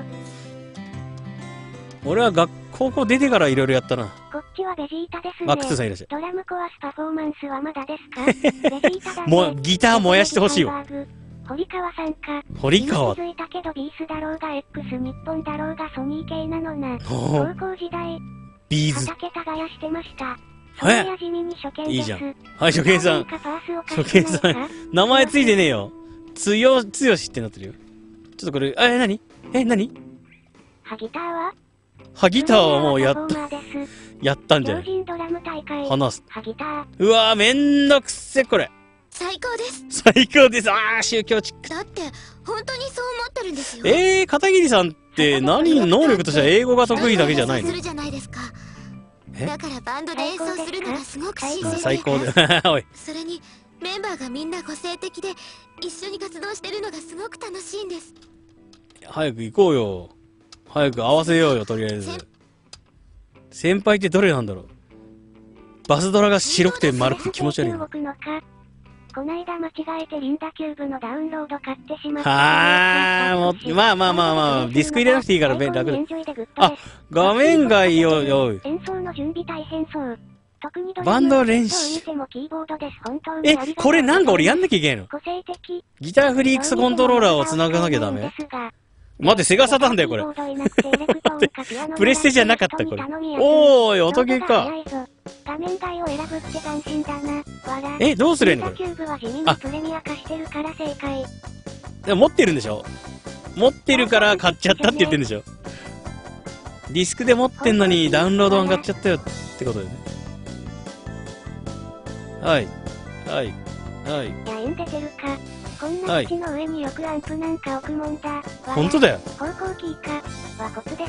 俺は学高校出てからいろいろやったな。 こっちはベジータですね。 マックスさんいらっしゃる。 ドラム壊すパフォーマンスはまだですか？ベジータだね。 もうギター燃やしてほしいよ。 堀川さんか。 堀川。 気づいたけどビースだろうが X 日本だろうがソニー系なのな。高校時代ビーズ畑耕してました。 えいいじゃん。はい、初見さん。初見さん。名前ついてねえよ。つよ、つよしってなってるよ。ちょっとこれ、え、なにえ、なにハギターはハギターはもうやった。やったんじゃない話す。うわぁ、めんどくせ、これ。 最高です。 最高です。あー、宗教チック。 だって、本当にそう思ってるんですよ。 えー、片桐さんって何、能力としては英語が得意だけじゃないの？ するじゃないですか。だからバンドで演奏するのがすごく新鮮で。 最高で。おい。 それに、メンバーがみんな個性的で、一緒に活動してるのがすごく楽しいんです。 早く行こうよ。早く合わせようよ、とりあえず。先輩ってどれなんだろう。バスドラが白くて丸くて気持ち悪いな。 こないだ間違えてリンダキューブのダウンロード買ってしまった。 はー、もう、まあまあまあまあ、ディスク入れなくていいから楽で。あ、画面外よ、よい。 演奏の準備大変そう。特にバンド練習。え、これなんか俺やんなきゃいけないの？ギターフリークスコントローラーを繋がなきゃダメ？待って、セガサターンだよ、これ。プレステじゃなかった、これ。おーい、音ゲーか。え、どうすればいいのこれ。あ、でも持ってるんでしょ？持ってるから買っちゃったって言ってるんでしょ？ディスクで持ってんのにダウンロード版買っちゃったよってことだよね。はい。はい。はい。 こんな口の上によくアンプなんか置くもんだ。 本当だよ。 方向キーか。はコツです。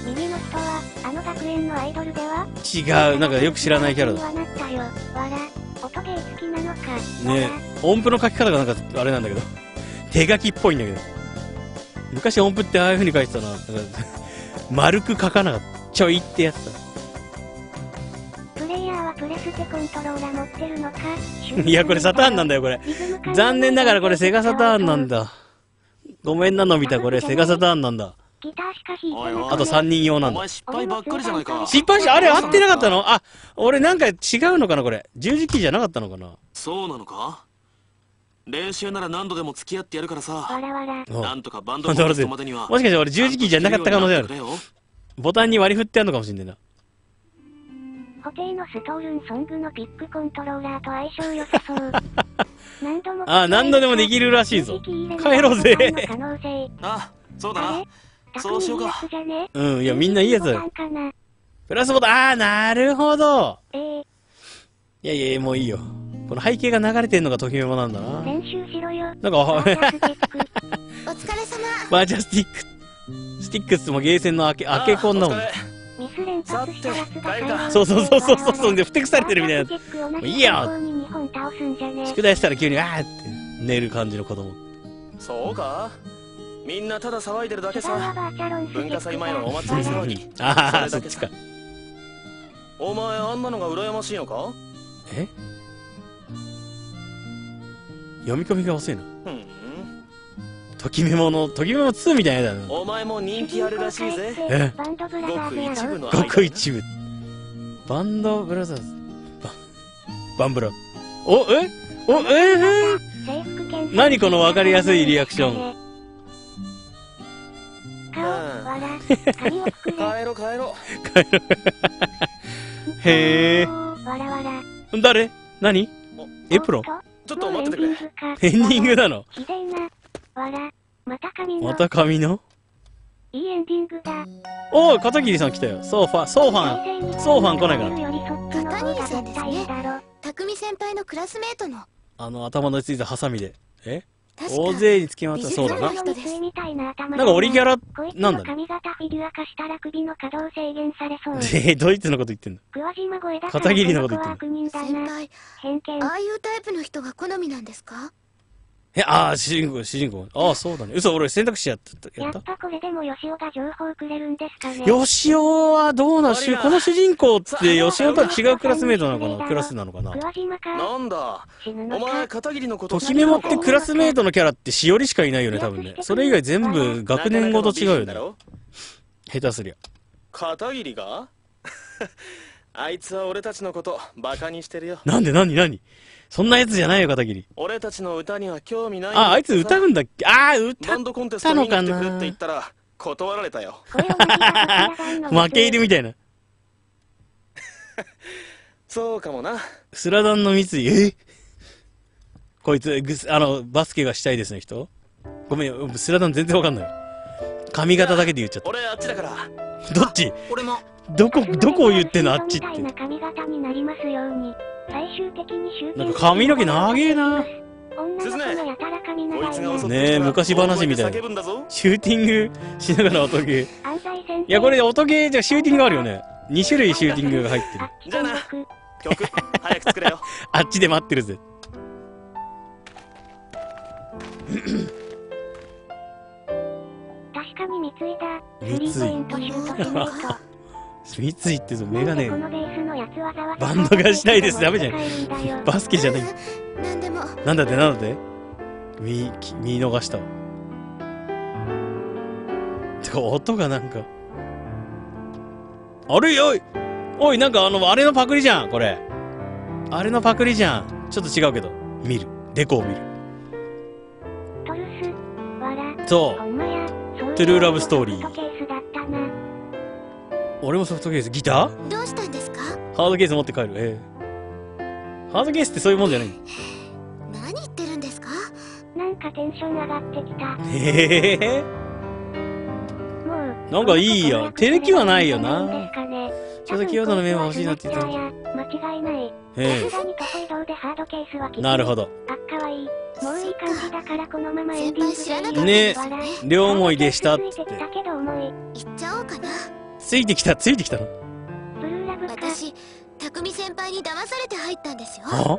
右の人は、あの学園のアイドルでは違う。なんかよく知らないキャラだ。 音ゲー好きなのか。 ねえ、音符の書き方がなんかあれなんだけど。手書きっぽいんだけど。昔音符ってああいう風に書いてたな。なんか丸く書かなかった。ちょいってやつだ。 プレイヤーはプレステコントローラー持ってるのか。 いや、これサターンなんだよ、これ。残念ながらこれセガサターンなんだ。ごめんなのび太、これセガサターンなんだ。 ギターしか弾いておいおいあとさんにん用なんだ。 お前失敗ばっかりじゃないか。 失敗し、あれ合ってなかったの？あ、俺なんか違うのかなこれ。十字キーじゃなかったのかな？ そうなのか？練習なら何度でも付き合ってやるからさ。 わらわら。 なんとかバンドコンテストまでには。 もしかして俺十字キーじゃなかった可能性ある。ボタンに割り振ってあるのかもしんないな。 ホテイのストールンソングのピックコントローラーと相性良さそう。何度もあ、何度でもできるらしいぞ。帰ろうぜ。 あ、そうだな。そうしようか。 うん、いや、みんないいやつだよ。プラスボタン、あー、なるほど。 えー、 いやいやいや、もういいよ。この背景が流れてんのがときめもなんだな。 練習しろよ。 なんか、 お疲れ様。 バーチャスティック。スティックスもゲーセンの明け、明けこんなもん。 ミス連発したやつがそうそうそうそうそうそうで、ふてくされてるみたいな。もういいよ。宿題したら急に、あーって寝る感じの子供。 そうか？みんなただ騒いでるだけさ。文化祭前のお祭り騒ぎ。 ああ、そっちか。 お前あんなのが羨ましいのか？ え？読み込みが遅いな。 うん。 ときめもの、ときめもツーみたいなやつだな。 お前も人気あるらしいぜ。 え？ ごく一部の。 ごく一部。バンドブラザーズ。ババンブラ。お、え？お、えー、何このわかりやすいリアクション。 帰ろ帰ろ。 帰ろ。へえ。誰？何？エプロン？ ちょっと待っててくれ。 エンディングなの？ また髪の。 また髪の？ いいエンディングだ。 おー、片桐さん来たよ。ソーファ、ソーファン、ソーファン来ないかな。 片桐さんですね。匠先輩のクラスメートの。 あの頭のついたハサミで。え？大勢につきまったそうだな。なんかオリギャラ、なんだろう。 髪型フィギュア化したら首の可動制限されそう。 え、ドイツのこと言ってんの？片桐のこと言ってんの？ 先輩、ああいうタイプの人が好みなんですか？ え、ああ、主人公、主人公。ああ、そうだね。嘘、俺選択肢やった。 やった？やっぱこれでもヨシオが情報くれるんですかね。 ヨシオはどうな、しこの主人公ってヨシオとは違うクラスメイトなのかな？クラスなのかな？ なんだお前片桐のこと。 ときめもってクラスメイトのキャラってしおりしかいないよね、多分ね。それ以外全部学年ごと違うよね。下手すりゃ。 片桐があいつは俺たちのことバカにしてるよ。 なんで何何そんなやつじゃないよ、片桐。 俺たちの歌には興味ない。 あ、あいつ歌うんだっけ？ああ、歌バンドコンテスト見に来てくれって言ったら断られたよ。 負け入りみたいな。 そうかもな。 スラダンの三井、えこいつ、ぐあの、バスケがしたいですね、人？ごめん、スラダン全然わかんない。髪型だけで言っちゃった。 俺あっちだから。 どっち？ 俺も。 どこ、どこを言ってんのあっちって。なんか髪の毛長えな。ねえ、昔話みたいな。シューティングしながら音ゲー。いや、これ音ゲーじゃシューティングあるよね。に種類シューティングが入ってる。 じゃあな、曲、早く作れよ。 あっちで待ってるぜ。 確かに三井だ。スリーポイントシュート決めると。 三井ってそのメガネ。 バンドがしたいです。ダメじゃん。バスケじゃない。 なんでも。 なんだってなんだって見、見逃したわ。てか、音がなんか。あれおいおい、なんかあの、あれのパクリじゃん、これ。あれのパクリじゃん。ちょっと違うけど。見る。デコを見る。そう。トゥルーラブストーリー。俺もソフトケース。ギター？ どうしたんですか？ ハードケース持って帰る。ええ。ハードケースってそういうもんじゃない。 何言ってるんですか？ なんかテンション上がってきた。 へえ。もう。なんかいいや。テレキはないよな。ちょっとキヨドのメンバー欲しいなって言ったの。 間違いない。 ええ。なるほど。 あ、かわいい。もういい感じだからこのままエンディングで。ね、両思いでしたって。 言っちゃおうかな。 ついてきた、ついてきたの。 私、匠先輩に騙されて入ったんですよ。 は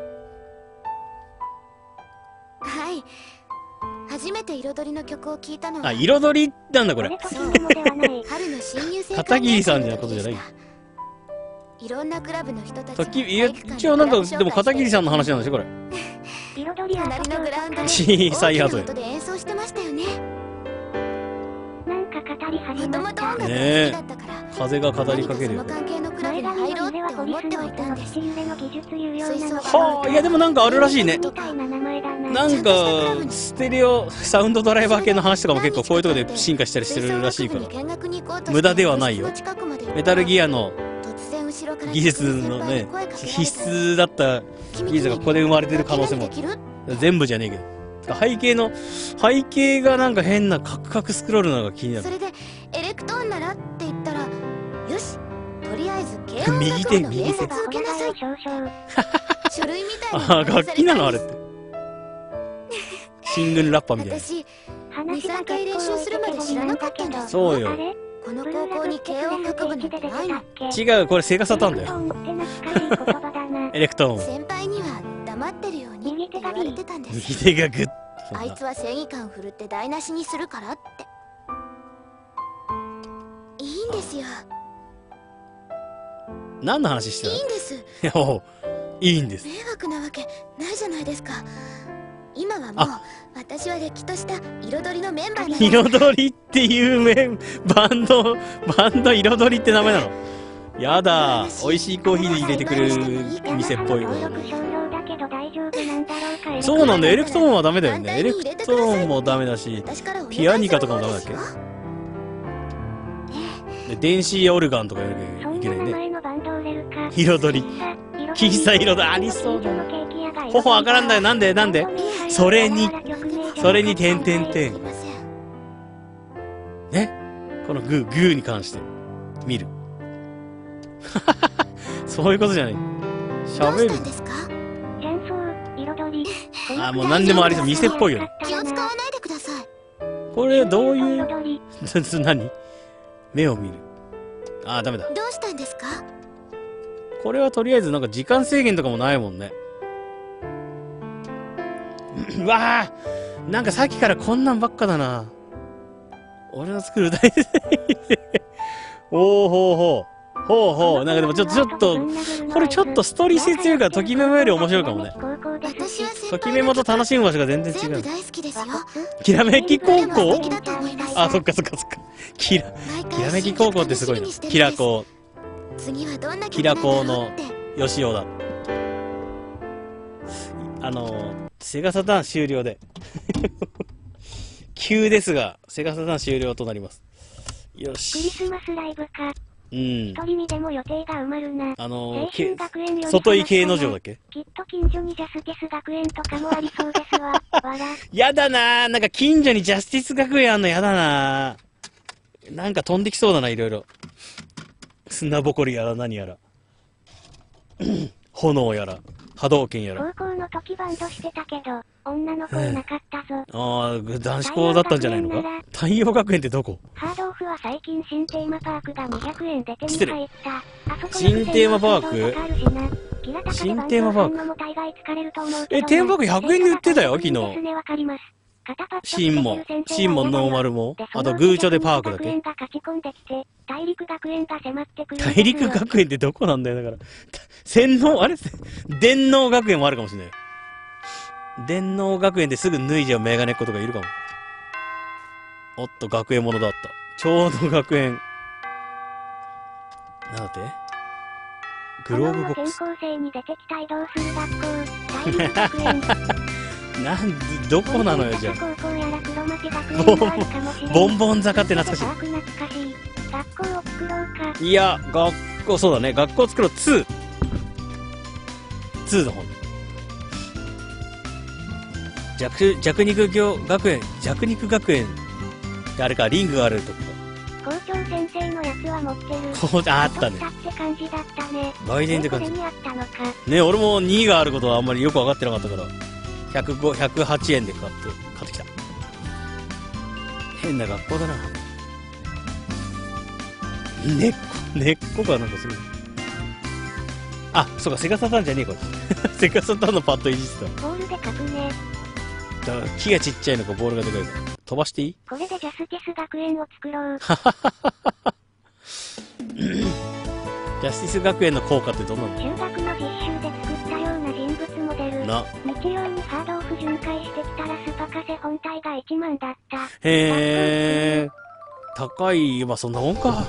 あ？はい。初めて彩りの曲を聴いたのは。 あ、彩りなんだこれ。 春の新入生片桐さんじゃことじゃない。 いろんなクラブの人たちが一応なんかでも片桐さんの話なんでしょこれ。 隣のグラウンドで小さいハートで演奏してましたよね。 なんか語り始まった。 もともと音楽が好きだったから、 風が語りかけるよ。 何かその関係のクラブに入ろうって思ってはいたんです。 はあ、いやでもなんかあるらしいね。なんかステレオサウンドドライバー系の話とかも結構こういうところで進化したりしてるらしいから、無駄ではないよ。メタルギアの技術のね、必須だった技術がここで生まれてる可能性もある。全部じゃねえけど。背景の背景がなんか変なカクカクスクロールなのが気になる。 それでエレクトーンならって言ったら、よし、とりあえず軽音右手楽部の面接受けなさい。書類みたいなああ、楽器なのあれって。シングルラッパーみたいな。 私、に、さんかい練習するまで知らなかったんだ。 そうよ。 この高校に軽音楽部なんてないの。 違う、これセガサターンだよ。エレクトーン。 先輩には黙ってるようにって言われてたんです。 右手がグッ。 あいつは正義感振るって台無しにするからって。いいんですよ。 何の話していいんです。 いや、おういいんです。 迷惑なわけないじゃないですか。今はもう私はれっきとした彩りのメンバーなの。 彩りっていうメンバンドバンド彩りって名前なの。やだ、美味しいコーヒーで入れてくれる店っぽい。そうなんだ、エレクトーンはダメだよね。エレクトーンもダメだし、ピアニカとかもダメだっけ。で電子オルガンとかやらなきゃいけないね。彩り、喫茶彩りありそうだな。頬わからんだよ。なんでなんでそれにそれに点々点ね。このグーグーに関して見るそういうことじゃない。喋る。あ、もう何でもありそう。店っぽいよね。 気を使わないでください。 これどういう何目を見る。あー、ダメだ。 どうしたんですか。 これはとりあえずなんか時間制限とかもないもんね。うわあ、なんかさっきからこんなんばっかだな。俺の作る歌いおーほうほうほうほう。なんかでもちょっとちょっとこれちょっとストーリー性強いからときめもより面白いかもね。ときめもと楽しむ場所が全然違う。きらめき高校。あ、そっかそっかそっか。きらきらめき高校ってすごいな。キラコキラコのよしおだ。あのセガサターン終了で急ですがセガサターン終了となります。よし。 クリスマスライブか。 うん。一人にでも予定が埋まるな。 あのー、外井慶之丞だっけ。 きっと近所にジャスティス学園とかもありそうですわ。わら。 やだなー。なんか近所にジャスティス学園あんのやだなー。なんか飛んできそうだな、いろいろ。砂ぼこりやら何やら。炎やら。波動拳やら。 高校の時バンドしてたけど、女の子いなかったぞ。 ああ、男子校だったんじゃないのか。太陽学園ってどこ。 ハードオフは最近新テーマパークがにひゃくえんで手に入った。あそこ新テーマパーク新テーマパークえ、テーマパークひゃくえんで売ってたよ、昨日。シンも、シンもノーマルも、あとグーチョでパークだけ。 大陸学園が迫ってくる。 大陸学園ってどこなんだよ、だから。洗脳、あれ電脳学園もあるかもしれない。電脳学園ですぐ脱いじゃうメガネっ子とかいるかも。おっと、学園ものだった。ちょうど学園。なんだってグローブボックス。 転校生に出てきた移動する学校、大陸学園。 なんで、どこなのよ、じゃあ。 高校やら黒町学園があるかもしれない。 ボンボン坂って懐かしい。 懐かしい。学校を作ろうか。 いや、学校、そうだね。学校を作ろうツー。ツーの方。弱、弱肉業学園、弱肉学園。あれか、リングがあるとこ。 校長先生のやつは持ってる。 こう、あったね。 って感じだったね。 売電って感じ。 にあったのか。 ね、俺もにがあることはあんまりよく分かってなかったから。ひゃくご、ひゃくはちえんで買って、買ってきた。変な学校だな。根っこ、根っこがなんかすごい。あ、そうか、セガサターンじゃねえ、これ。セガサターンのパッドいじってた。ボールで書くね。 だから木がちっちゃいのか、ボールがでかいのか。飛ばしていい？ これでジャスティス学園を作ろう。 ジャスティス学園の効果ってどんなの？ 中学の実習で作ったような人物モデル。 な。 日曜にハードオフ巡回してきたらスパカセ本体がいちまんだった。 へー。 高い、まあそんなもんか。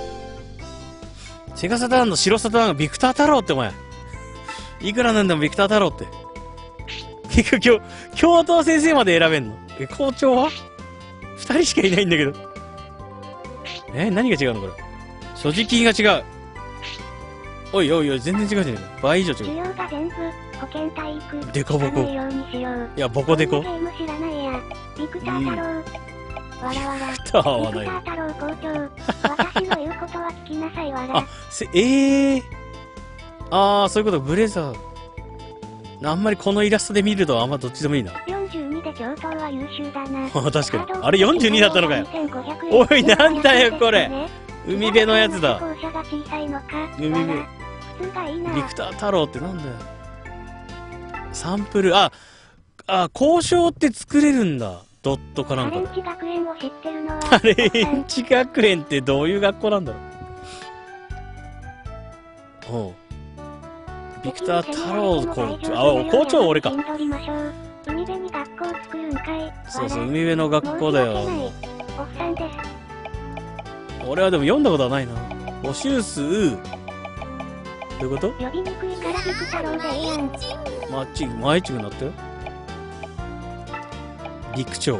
セガサターンの白サターンがビクター太郎ってお前。いくらなんでもビクター太郎って。結局今日、教頭先生まで選べんの？え、校長は二人しかいないんだけど。え、何が違うのこれ。所持金が違う。おいおいおい、全然違うじゃねえか。倍以上違う。 授業が全部、保健体育。 デコボコ。 ようにしよう。 いや、ボコデコ。 ゲーム知らないや。ビクター太郎。わらわら。 ビクターはない。 ビクター太郎校長。私の言うことは聞きなさいわら。 あ、せ、ええー。あー、そういうこと、ブレザー。あんまりこのイラストで見るとあんまどっちでもいいな。 よんじゅうにで教頭は優秀だな。 あ、確かに。あれよんじゅうにだったのかよ。おい、なんだよ、これ。海辺のやつだ。海辺。ビクター太郎ってなんだよ。サンプル、あ、あ、交渉って作れるんだ。ドットかなんかで。 ハレンチ学園を知ってるのは。 ハレンチ学園ってどういう学校なんだろう。おう。ビクター太郎校長。あ、校長俺か。 海辺に学校作るんかい。 そうそう、海辺の学校だよ。 おっさんです。 俺はでも読んだことはないな。募集数。どういうこと？ 呼びにくいからビク太郎でいいやん。 マッチング、マイチングになったよ。陸長。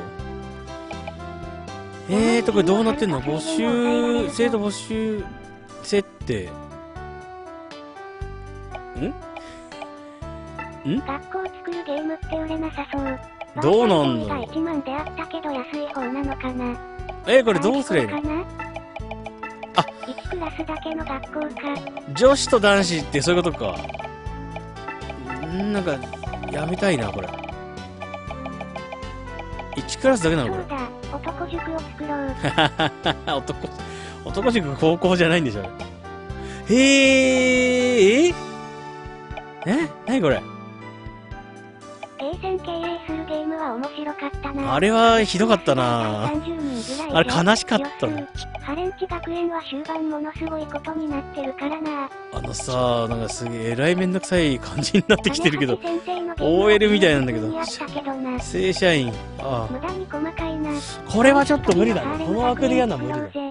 えーと、これどうなってんの？募集、生徒募集設定。ん？ん？ 学校作るゲームって売れなさそう。 どうなんだろう。 いちまんであったけど安い方なのかな。 えー、これどうすればいいの？あ、 いちクラスだけの学校か。 女子と男子ってそういうことか。んなんか、やめたいな、これ。いちクラスだけなのこれ。 そうだ、男塾を作ろう。 男、男塾高校じゃないんでしょ。へー、ええなにこれ。 ゲーセン経営するゲームは面白かったな。 あれはひどかったな。あれ悲しかったね。 ハレンチ学園は終盤ものすごいことになってるからな。 あのさ、なんかすげええらいめんどくさい感じになってきてるけど、オーエル みたいなんだけど、正社員、あ無駄に細かいな。 これはちょっと無理だね。この枠でやるのは無理だ。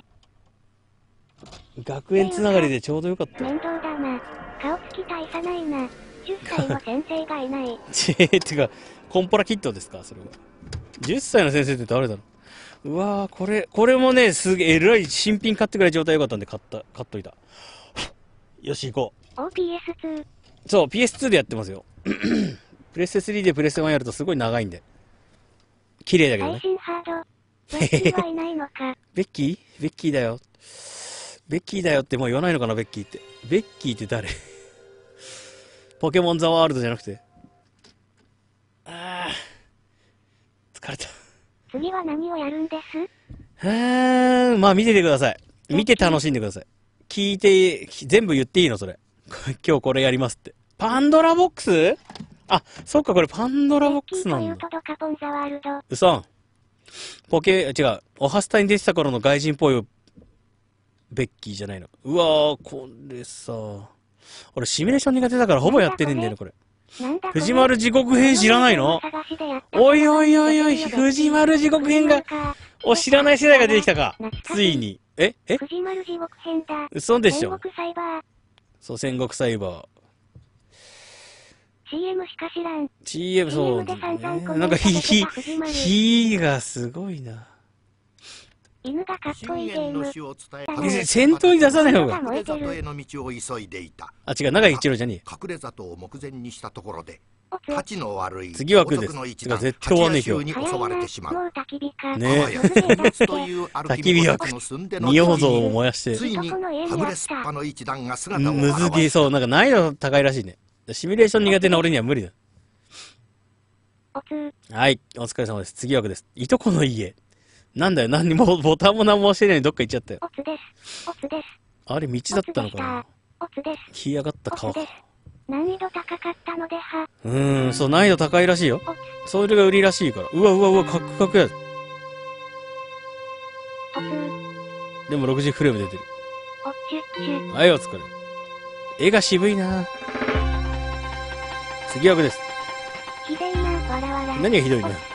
学園つながりでちょうどよかった。 面倒だな。顔つき大差ないな。じゅっさいの先生がいない。 ちえ、てか、コンポラキットですかそれは。じゅっさいの先生って誰だろう。うわー、これ、これもね、すげえ、えらい新品買ってくらい状態良かったんで買った、買っといた。よし、行こう。 オーピーエスツー。 そう、ピーエスツー でやってますよ。プレステスリーでプレステワンやるとすごい長いんで。綺麗だけどね。 最新ハード。ベッキーはいないのか。 ベッキーベッキーだよ。ベッキーだよってもう言わないのかな、ベッキーって。ベッキーって誰ポケモンザワールドじゃなくて。ああ。疲れた。 次は何をやるんです？ はーん、まあ見ててください。見て楽しんでください。聞いて、全部言っていいのそれ。今日これやりますって。パンドラボックス？あ、そっかこれパンドラボックスなんだ。うそん。ポケ、違う。オハスタに出てた頃の外人っぽいベッキーじゃないの。うわー、これさ。俺シミュレーション苦手だからほぼやってねえんだよね、これ。藤丸地獄編知らないの？おいおいおいおい、藤丸地獄編が、お、知らない世代が出てきたか。ついに。ええ藤丸地獄編だ。 嘘でしょ。 戦国サイバー。 そう、戦国サイバー。 シーエム しか知らん。 シーエム、そう、ね。なんか、ひ、ひ、ひがすごいな。 犬がかっこいいゲーム。 先頭に出さない方が。 隠れ里への道を急いでいた。 あ、違う、長井一郎じゃねえ。 隠れ里を目前にしたところで、たちの悪い次は来るです。てか絶対終わんねえ今日。襲われてしまう。 ねえ。焚き火枠。仁王像を燃やして。 ついにはぐれすっぱの一団が姿を現むずげそう、なんか難易度高いらしいね。シミュレーション苦手な俺には無理だ。はい、お疲れ様です。次枠です。いとこの家。なんだよ、何にもボタンも何も押してないのにどっか行っちゃったよ。あれ道だったのかな。干上がった川か。 難易度高かったのでは。 うーん、そう、難易度高いらしいよ。それが売りらしいから。うわうわうわ、カクカクや。でもろくじゅうフレーム出てる。はい、お疲れ。絵が渋いな。次枠です。 ひでいな、わらわら。 何がひどいの？